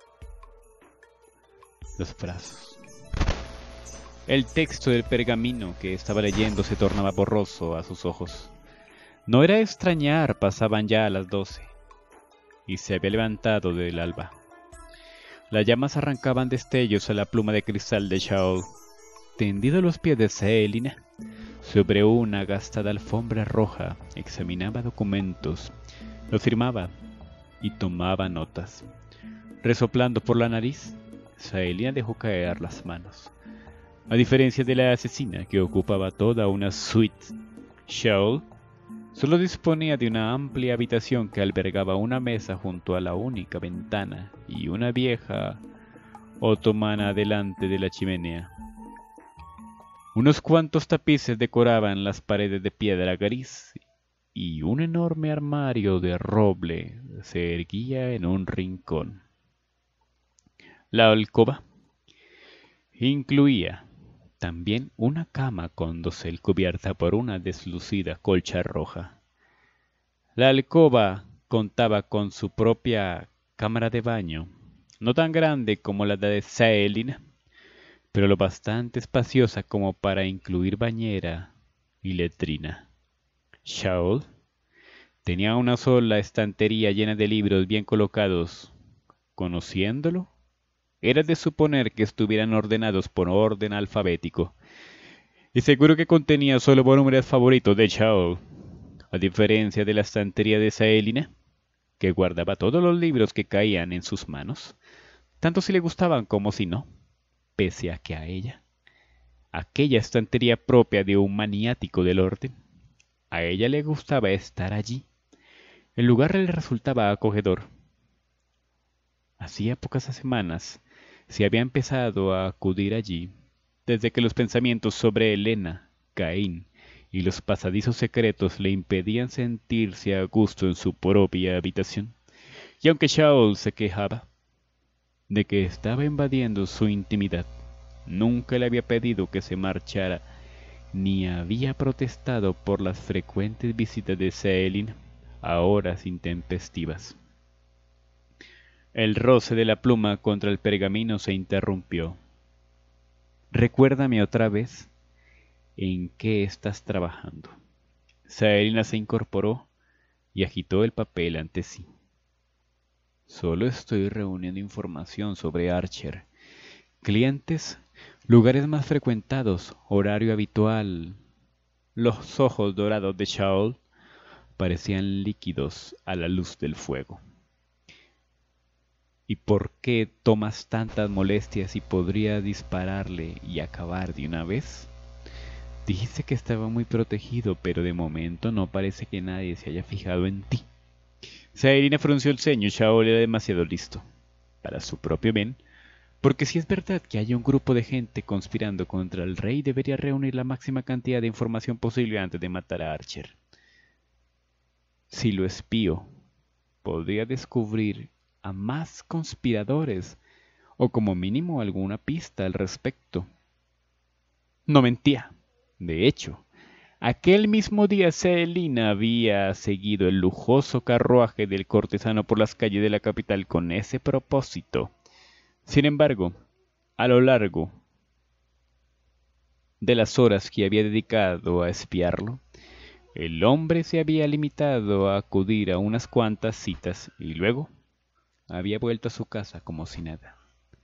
los brazos. El texto del pergamino que estaba leyendo se tornaba borroso a sus ojos. No era de extrañar, pasaban ya a las 12 y se había levantado del alba. Las llamas arrancaban destellos a la pluma de cristal de Shaol. Tendido a los pies de Selina, sobre una gastada alfombra roja, examinaba documentos, los firmaba y tomaba notas. Resoplando por la nariz, Selina dejó caer las manos. A diferencia de la asesina que ocupaba toda una suite, Shaol solo disponía de una amplia habitación que albergaba una mesa junto a la única ventana y una vieja otomana delante de la chimenea. Unos cuantos tapices decoraban las paredes de piedra gris y un enorme armario de roble se erguía en un rincón. La alcoba incluía también una cama con dosel cubierta por una deslucida colcha roja. La alcoba contaba con su propia cámara de baño, no tan grande como la de Selina, pero lo bastante espaciosa como para incluir bañera y letrina. Shaol tenía una sola estantería llena de libros bien colocados. Conociéndolo, era de suponer que estuvieran ordenados por orden alfabético, y seguro que contenía solo volúmenes favoritos de Shaol, a diferencia de la estantería de Selina, que guardaba todos los libros que caían en sus manos, tanto si le gustaban como si no, pese a que a ella, aquella estantería propia de un maniático del orden, a ella le gustaba estar allí. El lugar le resultaba acogedor. Hacía pocas semanas se había empezado a acudir allí, desde que los pensamientos sobre Helena, Caín y los pasadizos secretos le impedían sentirse a gusto en su propia habitación. Y aunque Shaol se quejaba de que estaba invadiendo su intimidad, nunca le había pedido que se marchara, ni había protestado por las frecuentes visitas de Selina a horas intempestivas. El roce de la pluma contra el pergamino se interrumpió. Recuérdame otra vez en qué estás trabajando. Selina se incorporó y agitó el papel ante sí. Solo estoy reuniendo información sobre Archer. Clientes, lugares más frecuentados, horario habitual. Los ojos dorados de Shaol parecían líquidos a la luz del fuego. ¿Y por qué tomas tantas molestias si podría dispararle y acabar de una vez? Dijiste que estaba muy protegido, pero de momento no parece que nadie se haya fijado en ti. Selina frunció el ceño. Shaol era demasiado listo, para su propio bien, porque si es verdad que hay un grupo de gente conspirando contra el rey, debería reunir la máxima cantidad de información posible antes de matar a Archer. Si lo espío, podría descubrir a más conspiradores, o como mínimo alguna pista al respecto. No mentía. De hecho, aquel mismo día Selina había seguido el lujoso carruaje del cortesano por las calles de la capital con ese propósito. Sin embargo, a lo largo de las horas que había dedicado a espiarlo, el hombre se había limitado a acudir a unas cuantas citas y luego había vuelto a su casa como si nada.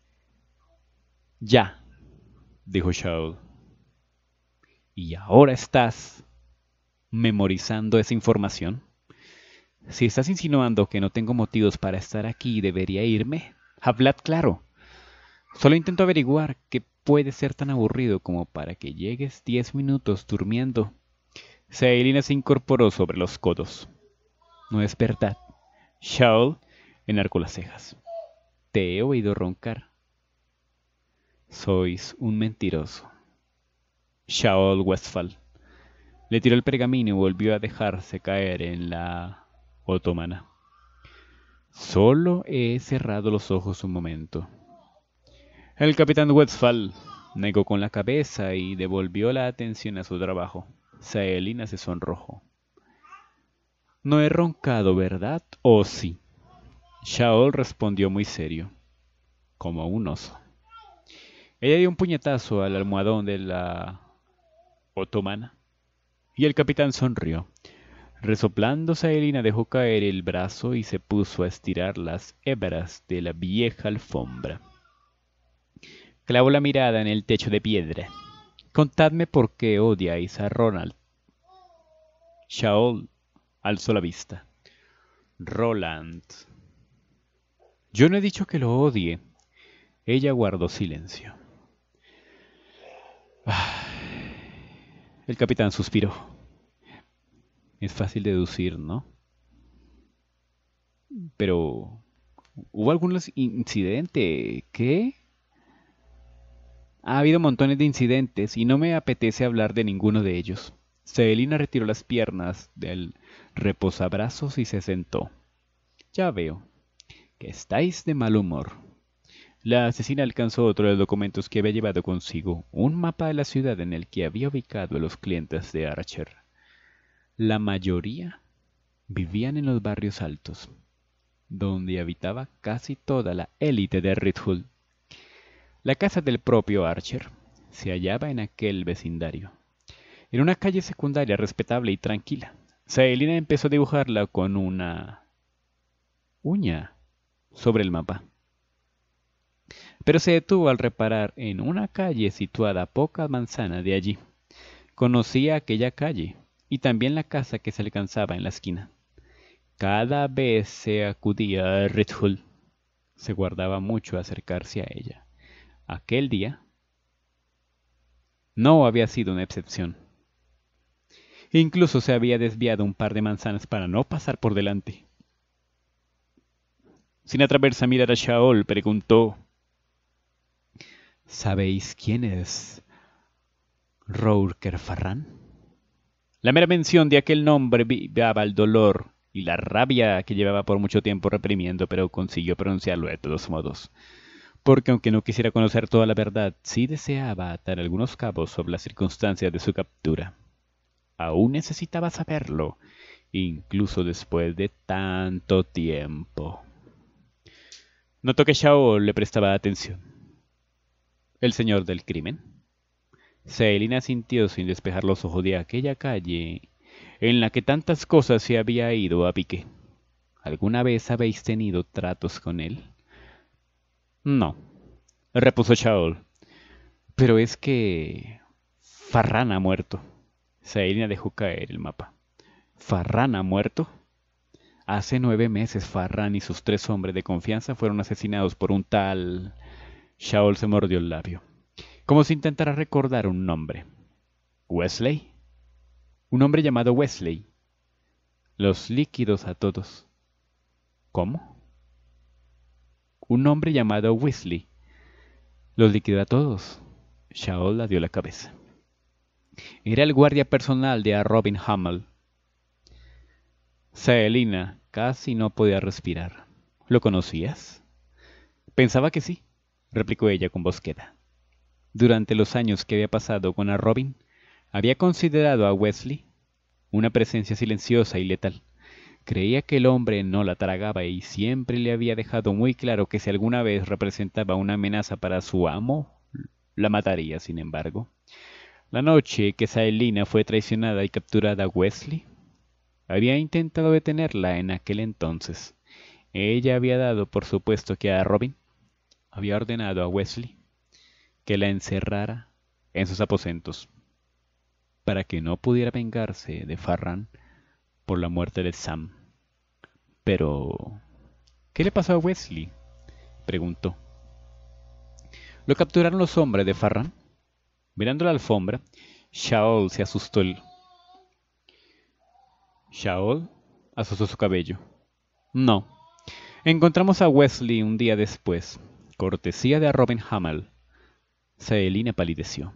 Ya, dijo Shaul. ¿Y ahora estás memorizando esa información? Si estás insinuando que no tengo motivos para estar aquí y debería irme, hablad claro. Solo intento averiguar qué puede ser tan aburrido como para que llegues 10 minutos durmiendo. Saelina se incorporó sobre los codos. No es verdad. Shaul enarcó las cejas. Te he oído roncar. Sois un mentiroso. Shaul Westphal le tiró el pergamino y volvió a dejarse caer en la otomana. Solo he cerrado los ojos un momento. El capitán Westphal negó con la cabeza y devolvió la atención a su trabajo. Saelina se sonrojó. No he roncado, ¿verdad? ¿O sí? Shaul respondió muy serio, como un oso. Ella dio un puñetazo al almohadón de la otomana y el capitán sonrió. Resoplando, Saelina dejó caer el brazo y se puso a estirar las hebras de la vieja alfombra. Clavó la mirada en el techo de piedra. Contadme por qué odiáis a Ronald. Shaul alzó la vista. Roland. Yo no he dicho que lo odie. Ella guardó silencio. El capitán suspiró. Es fácil deducir, ¿no? Pero ¿hubo algún incidente? ¿Qué? Ha habido montones de incidentes y no me apetece hablar de ninguno de ellos. Saelina retiró las piernas del reposabrazos y se sentó. Ya veo que estáis de mal humor. La asesina alcanzó otro de los documentos que había llevado consigo, un mapa de la ciudad en el que había ubicado a los clientes de Archer. La mayoría vivían en los barrios altos, donde habitaba casi toda la élite de Ridgewood. La casa del propio Archer se hallaba en aquel vecindario, en una calle secundaria respetable y tranquila. Saelina empezó a dibujarla con una uña sobre el mapa, pero se detuvo al reparar en una calle situada a pocas manzanas de allí. Conocía aquella calle y también la casa que se alcanzaba en la esquina. Cada vez se acudía a Ridgewood, se guardaba mucho acercarse a ella. Aquel día no había sido una excepción. Incluso se había desviado un par de manzanas para no pasar por delante. Sin atreverse a mirar a Shaul, preguntó: ¿Sabéis quién es Rourke Farran? La mera mención de aquel nombre vivaba el dolor y la rabia que llevaba por mucho tiempo reprimiendo, pero consiguió pronunciarlo de todos modos. Porque aunque no quisiera conocer toda la verdad, sí deseaba atar algunos cabos sobre las circunstancias de su captura. Aún necesitaba saberlo, incluso después de tanto tiempo. Notó que Shaul le prestaba atención. ¿El señor del crimen? Saelina sintió sin despejar los ojos de aquella calle en la que tantas cosas se había ido a pique. ¿Alguna vez habéis tenido tratos con él? No, repuso Shaul. Pero es que Farran ha muerto. Saelina dejó caer el mapa. ¿Farran ha muerto? Hace 9 meses Farran y sus 3 hombres de confianza fueron asesinados por un tal... Shaul se mordió el labio, como si intentara recordar un nombre. ¿Wesley? Un hombre llamado Wesley. Los líquidos a todos. ¿Cómo? Un hombre llamado Wesley. Los liquidó a todos. Shaul la dio la cabeza. Era el guardia personal de Robin Hummel. Saelina casi no podía respirar. ¿Lo conocías? Pensaba que sí, replicó ella con voz queda. Durante los años que había pasado con Robin, había considerado a Wesley una presencia silenciosa y letal. Creía que el hombre no la tragaba y siempre le había dejado muy claro que si alguna vez representaba una amenaza para su amo, la mataría, sin embargo. La noche que Saelina fue traicionada y capturada, Wesley había intentado detenerla en aquel entonces. Ella había dado por supuesto que a Robin había ordenado a Wesley que la encerrara en sus aposentos para que no pudiera vengarse de Farran por la muerte de Sam. Pero, ¿qué le pasó a Wesley?, preguntó. Lo capturaron los hombres de Farran. Mirando la alfombra, Shaol se asustó. Shaol asustó su cabello. No. Encontramos a Wesley un día después, cortesía de Robin Hamel. Saelina palideció,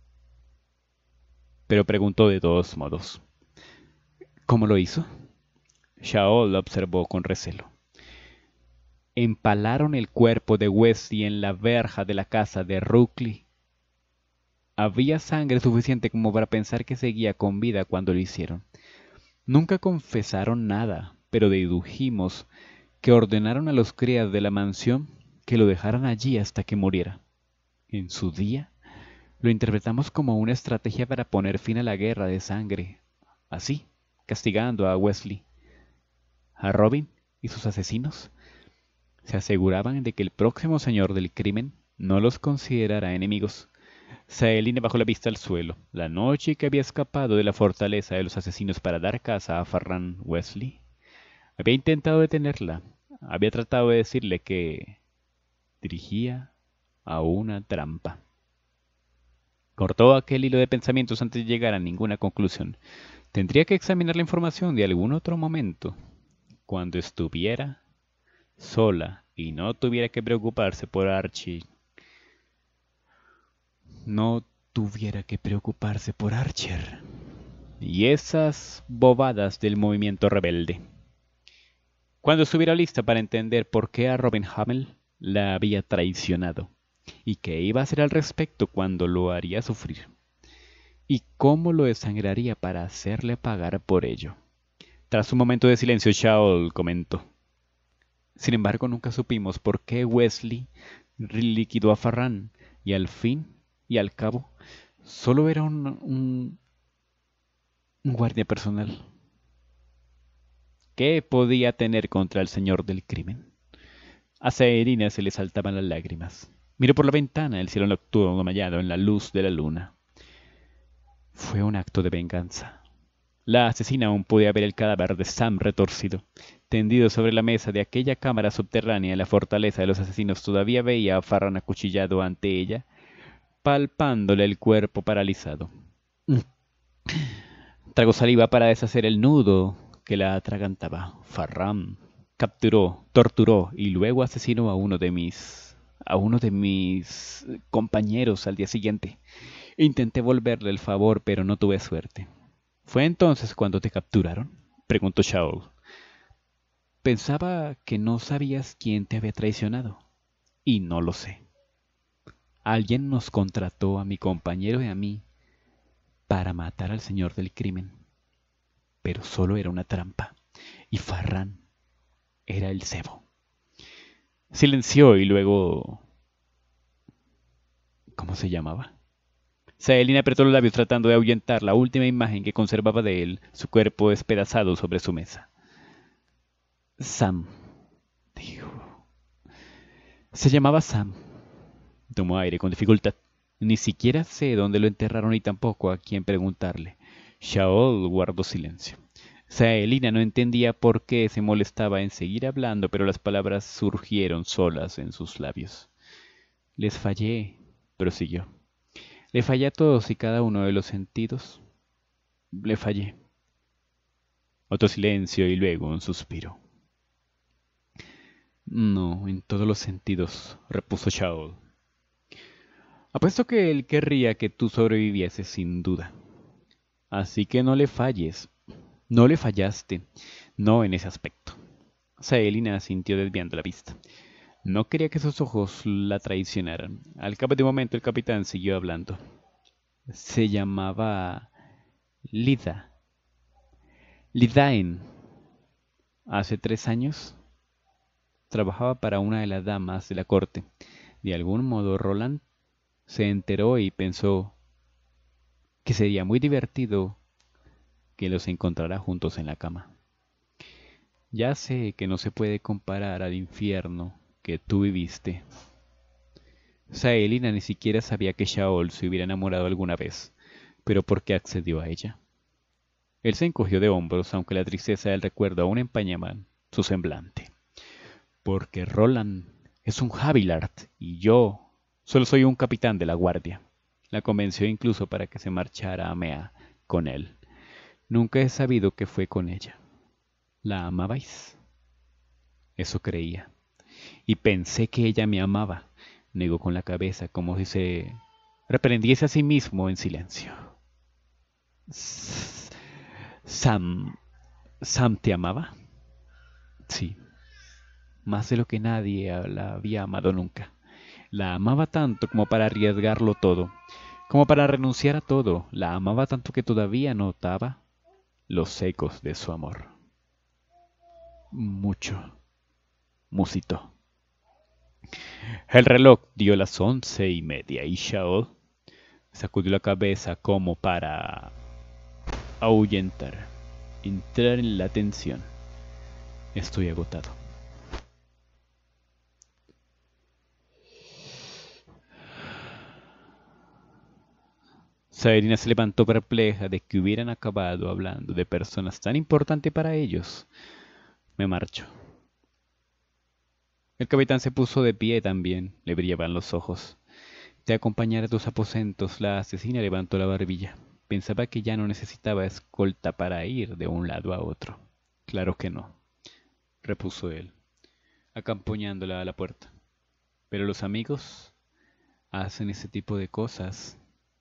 pero preguntó de todos modos. ¿Cómo lo hizo? Shaol lo observó con recelo. Empalaron el cuerpo de Wesley en la verja de la casa de Ruckley. Había sangre suficiente como para pensar que seguía con vida cuando lo hicieron. Nunca confesaron nada, pero dedujimos que ordenaron a los criados de la mansión que lo dejaran allí hasta que muriera. En su día, lo interpretamos como una estrategia para poner fin a la guerra de sangre, así, castigando a Wesley. A Robin y sus asesinos se aseguraban de que el próximo señor del crimen no los considerara enemigos. Saelina bajó la vista al suelo. La noche que había escapado de la fortaleza de los asesinos para dar caza a Farran, Wesley había intentado detenerla. Había tratado de decirle que dirigía a una trampa. Cortó aquel hilo de pensamientos antes de llegar a ninguna conclusión. Tendría que examinar la información de algún otro momento, cuando estuviera sola y no tuviera que preocuparse por Archie. No tuviera que preocuparse por Archer y esas bobadas del movimiento rebelde. Cuando estuviera lista para entender por qué a Robin Hamel la había traicionado y qué iba a hacer al respecto cuando lo haría sufrir y cómo lo desangraría para hacerle pagar por ello. Tras un momento de silencio, Shaol comentó. Sin embargo, nunca supimos por qué Wesley liquidó a Farran y al fin y al cabo solo era un guardia personal. ¿Qué podía tener contra el señor del crimen? A Saelina se le saltaban las lágrimas. Miró por la ventana el cielo nocturno mallado en la luz de la luna. Fue un acto de venganza. La asesina aún podía ver el cadáver de Sam retorcido, tendido sobre la mesa de aquella cámara subterránea en la fortaleza de los asesinos. Todavía veía a Farran acuchillado ante ella, palpándole el cuerpo paralizado. Tragó saliva para deshacer el nudo que la atragantaba. Farran capturó, torturó y luego asesinó a uno de mis compañeros al día siguiente. Intenté volverle el favor, pero no tuve suerte. ¿Fue entonces cuando te capturaron?, preguntó Shaol. Pensaba que no sabías quién te había traicionado, y no lo sé. Alguien nos contrató a mi compañero y a mí para matar al señor del crimen, pero solo era una trampa, y Farran era el cebo. Silenció y luego... ¿Cómo se llamaba? Saelina apretó los labios tratando de ahuyentar la última imagen que conservaba de él, su cuerpo despedazado sobre su mesa. Sam, dijo. Se llamaba Sam. Tomó aire con dificultad. Ni siquiera sé dónde lo enterraron y tampoco a quién preguntarle. Shaol guardó silencio. Saelina no entendía por qué se molestaba en seguir hablando, pero las palabras surgieron solas en sus labios. Les fallé, prosiguió. Le fallé a todos y cada uno de los sentidos. Le fallé. Otro silencio y luego un suspiro. No, en todos los sentidos, repuso Shaol. Apuesto que él querría que tú sobrevivieses sin duda. Así que no le falles. No le fallaste. No en ese aspecto. Saelina asintió desviando la vista. No quería que sus ojos la traicionaran. Al cabo de un momento el capitán siguió hablando. Se llamaba Lida. Lidaen. Hace 3 años trabajaba para una de las damas de la corte. De algún modo Roland se enteró y pensó que sería muy divertido que los encontrara juntos en la cama. Ya sé que no se puede comparar al infierno que tú viviste. Saelina ni siquiera sabía que Shaol se hubiera enamorado alguna vez, pero ¿por qué accedió a ella? Él se encogió de hombros, aunque la tristeza del recuerdo aún empañaba su semblante. Porque Roland es un Havilard y yo solo soy un capitán de la guardia. La convenció incluso para que se marchara a Mea con él. Nunca he sabido qué fue con ella. ¿La amabais? Eso creía. Y pensé que ella me amaba. Negó con la cabeza como si se reprendiese a sí mismo en silencio. Sam... ¿Sam te amaba? Sí, más de lo que nadie la había amado nunca. La amaba tanto como para arriesgarlo todo, como para renunciar a todo. La amaba tanto que todavía notaba los ecos de su amor. Mucho, musitó. El reloj dio las 11:30 y Shaol sacudió la cabeza como para ahuyentar, entrar en la tensión. Estoy agotado. Sabrina se levantó perpleja de que hubieran acabado hablando de personas tan importantes para ellos. Me marcho. El capitán se puso de pie también, le brillaban los ojos. Te acompañaré a tus aposentos. La asesina levantó la barbilla. Pensaba que ya no necesitaba escolta para ir de un lado a otro. Claro que no, repuso él, acompañándola a la puerta. Pero los amigos hacen ese tipo de cosas.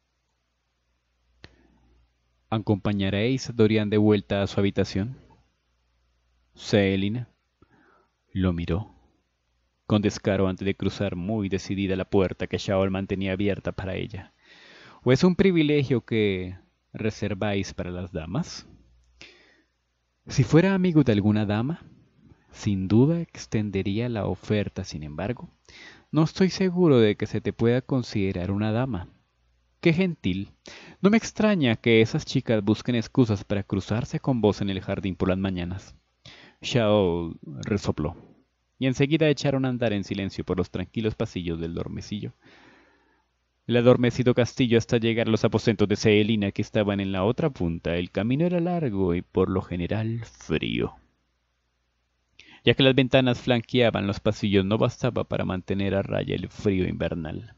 ¿Acompañaréis a Dorian de vuelta a su habitación? Selina lo miró con descaro antes de cruzar muy decidida la puerta que Shaol mantenía abierta para ella. ¿O es un privilegio que reserváis para las damas? Si fuera amigo de alguna dama, sin duda extendería la oferta. Sin embargo, no estoy seguro de que se te pueda considerar una dama. ¡Qué gentil! No me extraña que esas chicas busquen excusas para cruzarse con vos en el jardín por las mañanas. Shaol resopló, y enseguida echaron a andar en silencio por los tranquilos pasillos del dormicillo. El adormecido castillo hasta llegar a los aposentos de Selina, que estaban en la otra punta. El camino era largo y por lo general frío, ya que las ventanas flanqueaban los pasillos, no bastaba para mantener a raya el frío invernal.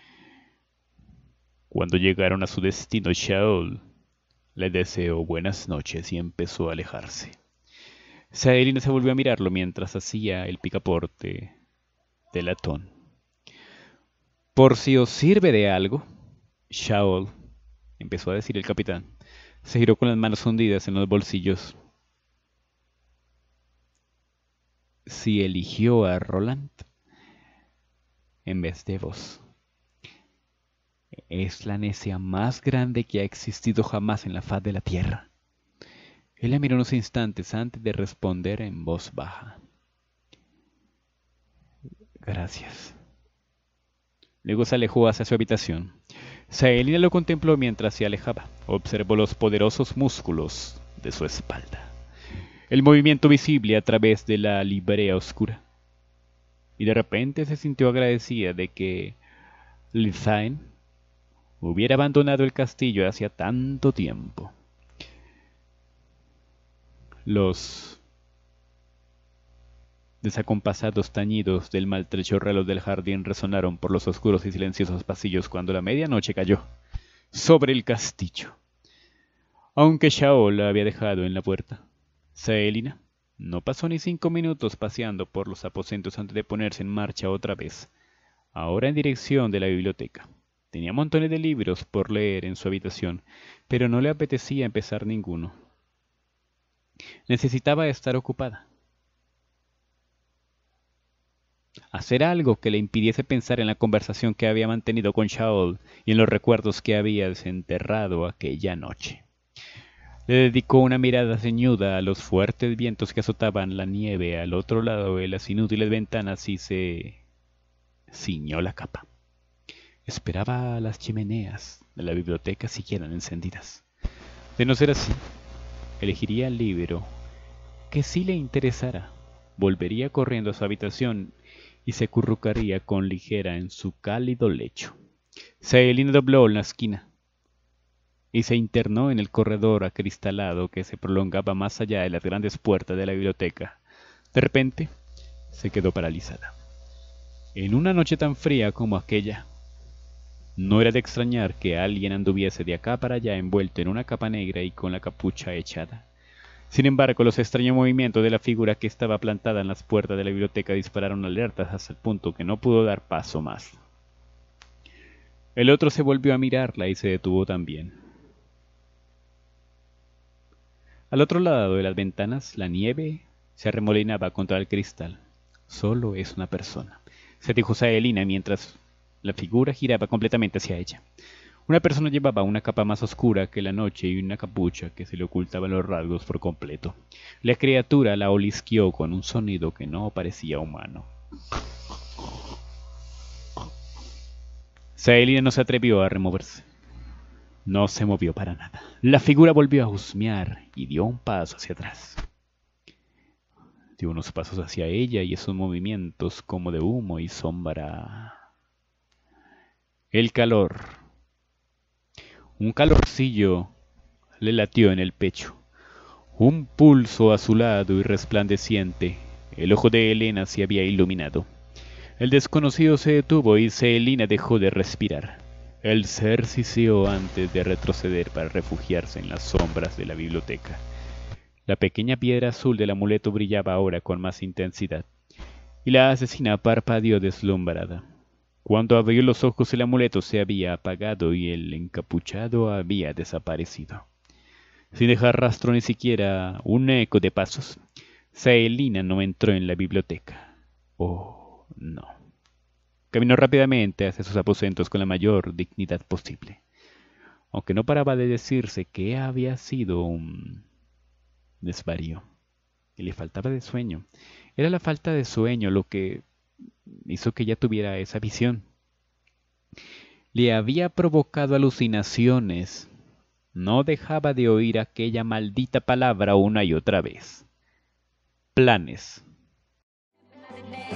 Cuando llegaron a su destino, Shaol le deseó buenas noches y empezó a alejarse. Saelina se volvió a mirarlo mientras hacía el picaporte de latón. Por si os sirve de algo, Shaol, empezó a decir el capitán, se giró con las manos hundidas en los bolsillos. Si eligió a Roland en vez de vos, es la necia más grande que ha existido jamás en la faz de la tierra. Él la miró unos instantes antes de responder en voz baja. Gracias. Luego se alejó hacia su habitación. Saelina lo contempló mientras se alejaba. Observó los poderosos músculos de su espalda, el movimiento visible a través de la librea oscura. Y de repente se sintió agradecida de que Lysain hubiera abandonado el castillo hacía tanto tiempo. Los desacompasados tañidos del maltrecho reloj del jardín resonaron por los oscuros y silenciosos pasillos cuando la medianoche cayó sobre el castillo. Aunque Shaol la había dejado en la puerta, Saelina no pasó ni 5 minutos paseando por los aposentos antes de ponerse en marcha otra vez, ahora en dirección de la biblioteca. Tenía montones de libros por leer en su habitación, pero no le apetecía empezar ninguno. Necesitaba estar ocupada. Hacer algo que le impidiese pensar en la conversación que había mantenido con Shaol y en los recuerdos que había desenterrado aquella noche. Le dedicó una mirada ceñuda a los fuertes vientos que azotaban la nieve al otro lado de las inútiles ventanas y se ciñó la capa. esperaba a las chimeneas de la biblioteca siguieran encendidas. De no ser así, elegiría el libro que sí le interesara, volvería corriendo a su habitación y se acurrucaría con ligera en su cálido lecho. Saelina dobló la esquina y se internó en el corredor acristalado que se prolongaba más allá de las grandes puertas de la biblioteca. De repente, se quedó paralizada. En una noche tan fría como aquella, no era de extrañar que alguien anduviese de acá para allá envuelto en una capa negra y con la capucha echada. Sin embargo, los extraños movimientos de la figura que estaba plantada en las puertas de la biblioteca dispararon alertas hasta el punto que no pudo dar paso más. El otro se volvió a mirarla y se detuvo también. Al otro lado de las ventanas, la nieve se arremolinaba contra el cristal. Solo es una persona, se dijo Saelina mientras la figura giraba completamente hacia ella. Una persona llevaba una capa más oscura que la noche y una capucha que se le ocultaba los rasgos por completo. La criatura la olisqueó con un sonido que no parecía humano. Saelina no se atrevió a removerse. No se movió para nada. La figura volvió a husmear y dio un paso hacia atrás. Dio unos pasos hacia ella y esos movimientos como de humo y sombra. El calor. Un calorcillo le latió en el pecho. Un pulso azulado y resplandeciente. El ojo de Helena se había iluminado. El desconocido se detuvo y Saelina dejó de respirar. El ser siseó antes de retroceder para refugiarse en las sombras de la biblioteca. La pequeña piedra azul del amuleto brillaba ahora con más intensidad, y la asesina parpadeó deslumbrada. Cuando abrió los ojos el amuleto se había apagado y el encapuchado había desaparecido. Sin dejar rastro ni siquiera un eco de pasos, Saelina no entró en la biblioteca. Oh, no. Caminó rápidamente hacia sus aposentos con la mayor dignidad posible, aunque no paraba de decirse que había sido un desvarío, y le faltaba de sueño. Era la falta de sueño lo que hizo que ella tuviera esa visión. Le había provocado alucinaciones. No dejaba de oír aquella maldita palabra una y otra vez. Planes.